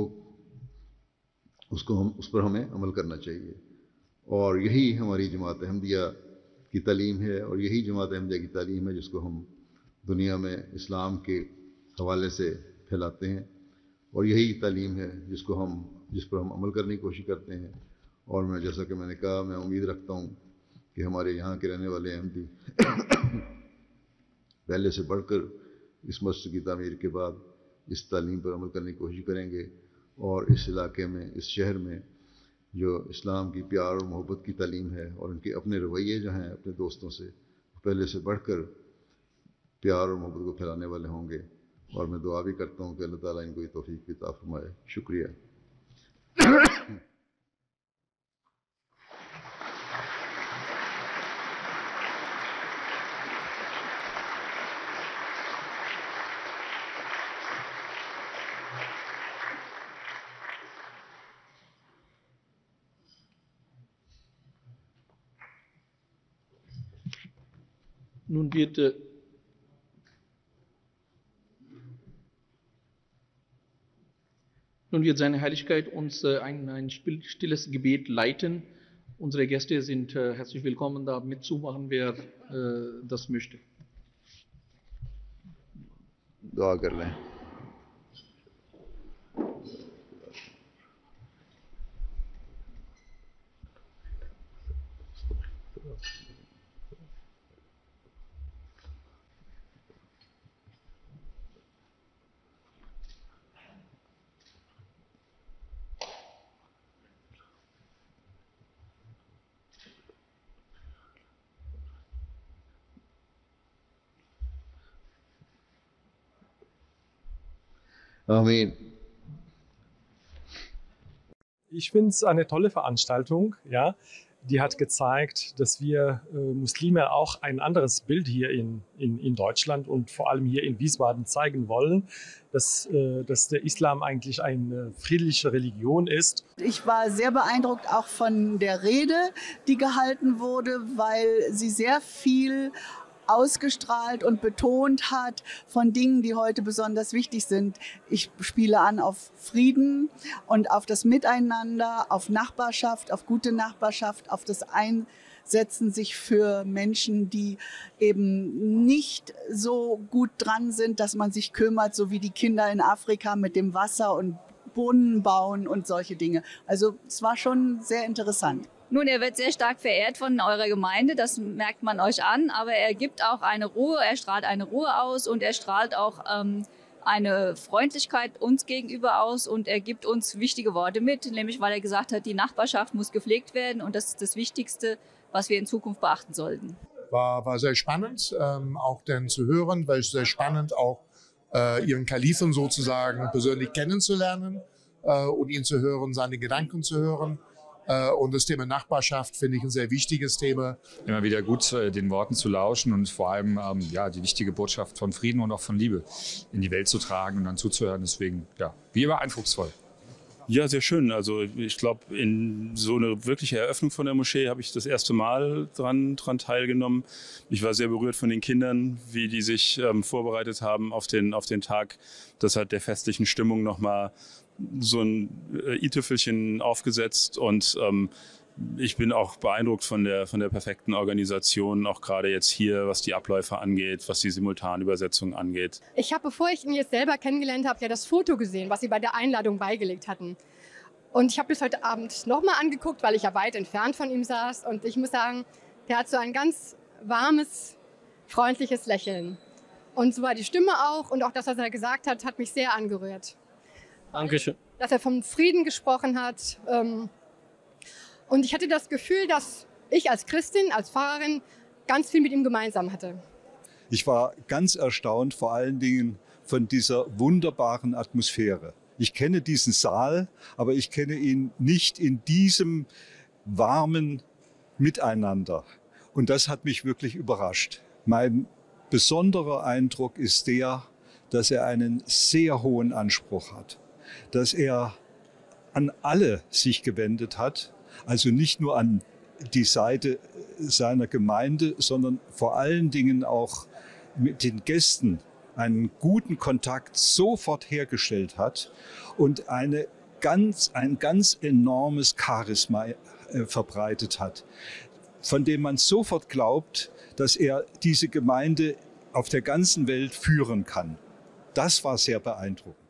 उस पर हमें अमल करना चाहिए। और यही हमारी जमात अहमदिया की तालीम है, और यही जमात अहमदिया की तालीम है जिसको हम दुनिया में इस्लाम के हवाले से फैलाते हैं, और यही तालीम है जिस पर हम अमल करने की कोशिश करते हैं। और मैं जैसा कि मैंने कहा, मैं उम्मीद रखता हूँ कि हमारे यहाँ के रहने वाले अहमदी पहले से बढ़कर इस मस्जिद की तामीर के बाद इस तालीम पर अमल करने की कोशिश करेंगे, और इस इलाके में, इस शहर में जो इस्लाम की प्यार और मोहब्बत की तालीम है और उनके अपने रवैये जो हैं अपने दोस्तों से, पहले से बढ़कर प्यार और मोहब्बत को फैलाने वाले होंगे। और मैं दुआ भी करता हूँ कि अल्लाह ताला इनको ये तौफीक भी अता फरमाए। शुक्रिया। Nun wird seine Heiligkeit uns ein stilles Gebet leiten. Unsere Gäste sind herzlich willkommen, da mitzumachen, wer das möchte. दुआ कर लें। Amen. Ich finde es eine tolle Veranstaltung, ja. Die hat gezeigt, dass wir Muslime auch ein anderes Bild hier in Deutschland und vor allem hier in Wiesbaden zeigen wollen, dass der Islam eigentlich eine friedliche Religion ist. Ich war sehr beeindruckt auch von der Rede, die gehalten wurde, weil sie sehr viel ausgestrahlt und betont hat von Dingen, die heute besonders wichtig sind. Ich spiele an auf Frieden und auf das Miteinander, auf Nachbarschaft, auf gute Nachbarschaft, auf das Einsetzen sich für Menschen, die eben nicht so gut dran sind, dass man sich kümmert, so wie die Kinder in Afrika mit dem Wasser und Brunnen bauen und solche Dinge. Also es war schon sehr interessant. Nun, er wird sehr stark verehrt von eurer Gemeinde, das merkt man euch an, aber er gibt auch eine Ruhe, er strahlt eine Ruhe aus und er strahlt auch eine Freundlichkeit uns gegenüber aus und er gibt uns wichtige Worte mit, nämlich weil er gesagt hat, die Nachbarschaft muss gepflegt werden und das ist das Wichtigste, was wir in Zukunft beachten sollten. War sehr spannend, auch denn zu hören, weil es sehr spannend auch ihren Kalifen sozusagen persönlich kennenzulernen und ihn zu hören, seine Gedanken zu hören. Und das Thema Nachbarschaft finde ich ein sehr wichtiges Thema. Immer wieder gut, den Worten zu lauschen und vor allem die wichtige Botschaft von Frieden und auch von Liebe in die Welt zu tragen und dann zuzuhören. Deswegen, wie immer eindrucksvoll. Ja, sehr schön. Also ich glaube, in so eine wirkliche Eröffnung von der Moschee habe ich das erste Mal dran teilgenommen. Ich war sehr berührt von den Kindern, wie die sich vorbereitet haben auf den Tag. Das hat der festlichen Stimmung nochmal so ein i-Tüpfelchen aufgesetzt und ich bin auch beeindruckt von der perfekten Organisation, auch gerade jetzt hier, was die Abläufe angeht, was die Simultanübersetzung angeht. Ich habe, bevor ich ihn jetzt selber kennengelernt habe, ja das Foto gesehen, was Sie bei der Einladung beigelegt hatten. Und ich habe das heute Abend nochmal angeguckt, weil ich ja weit entfernt von ihm saß. Und ich muss sagen, der hat so ein ganz warmes, freundliches Lächeln. Und so war die Stimme auch und auch das, was er gesagt hat, hat mich sehr angerührt. Dankeschön. Dass er vom Frieden gesprochen hat. Und ich hatte das Gefühl, dass ich als Christin, als Pfarrerin ganz viel mit ihm gemeinsam hatte. Ich war ganz erstaunt, vor allen Dingen von dieser wunderbaren Atmosphäre. Ich kenne diesen Saal, aber ich kenne ihn nicht in diesem warmen Miteinander. Und das hat mich wirklich überrascht. Mein besonderer Eindruck ist der, dass er einen sehr hohen Anspruch hat. Dass er an alle sich gewendet hat, also nicht nur an die Seite seiner Gemeinde, sondern vor allen Dingen auch mit den Gästen einen guten Kontakt sofort hergestellt hat und ein ganz enormes Charisma verbreitet hat, von dem man sofort glaubt, dass er diese Gemeinde auf der ganzen Welt führen kann. Das war sehr beeindruckend.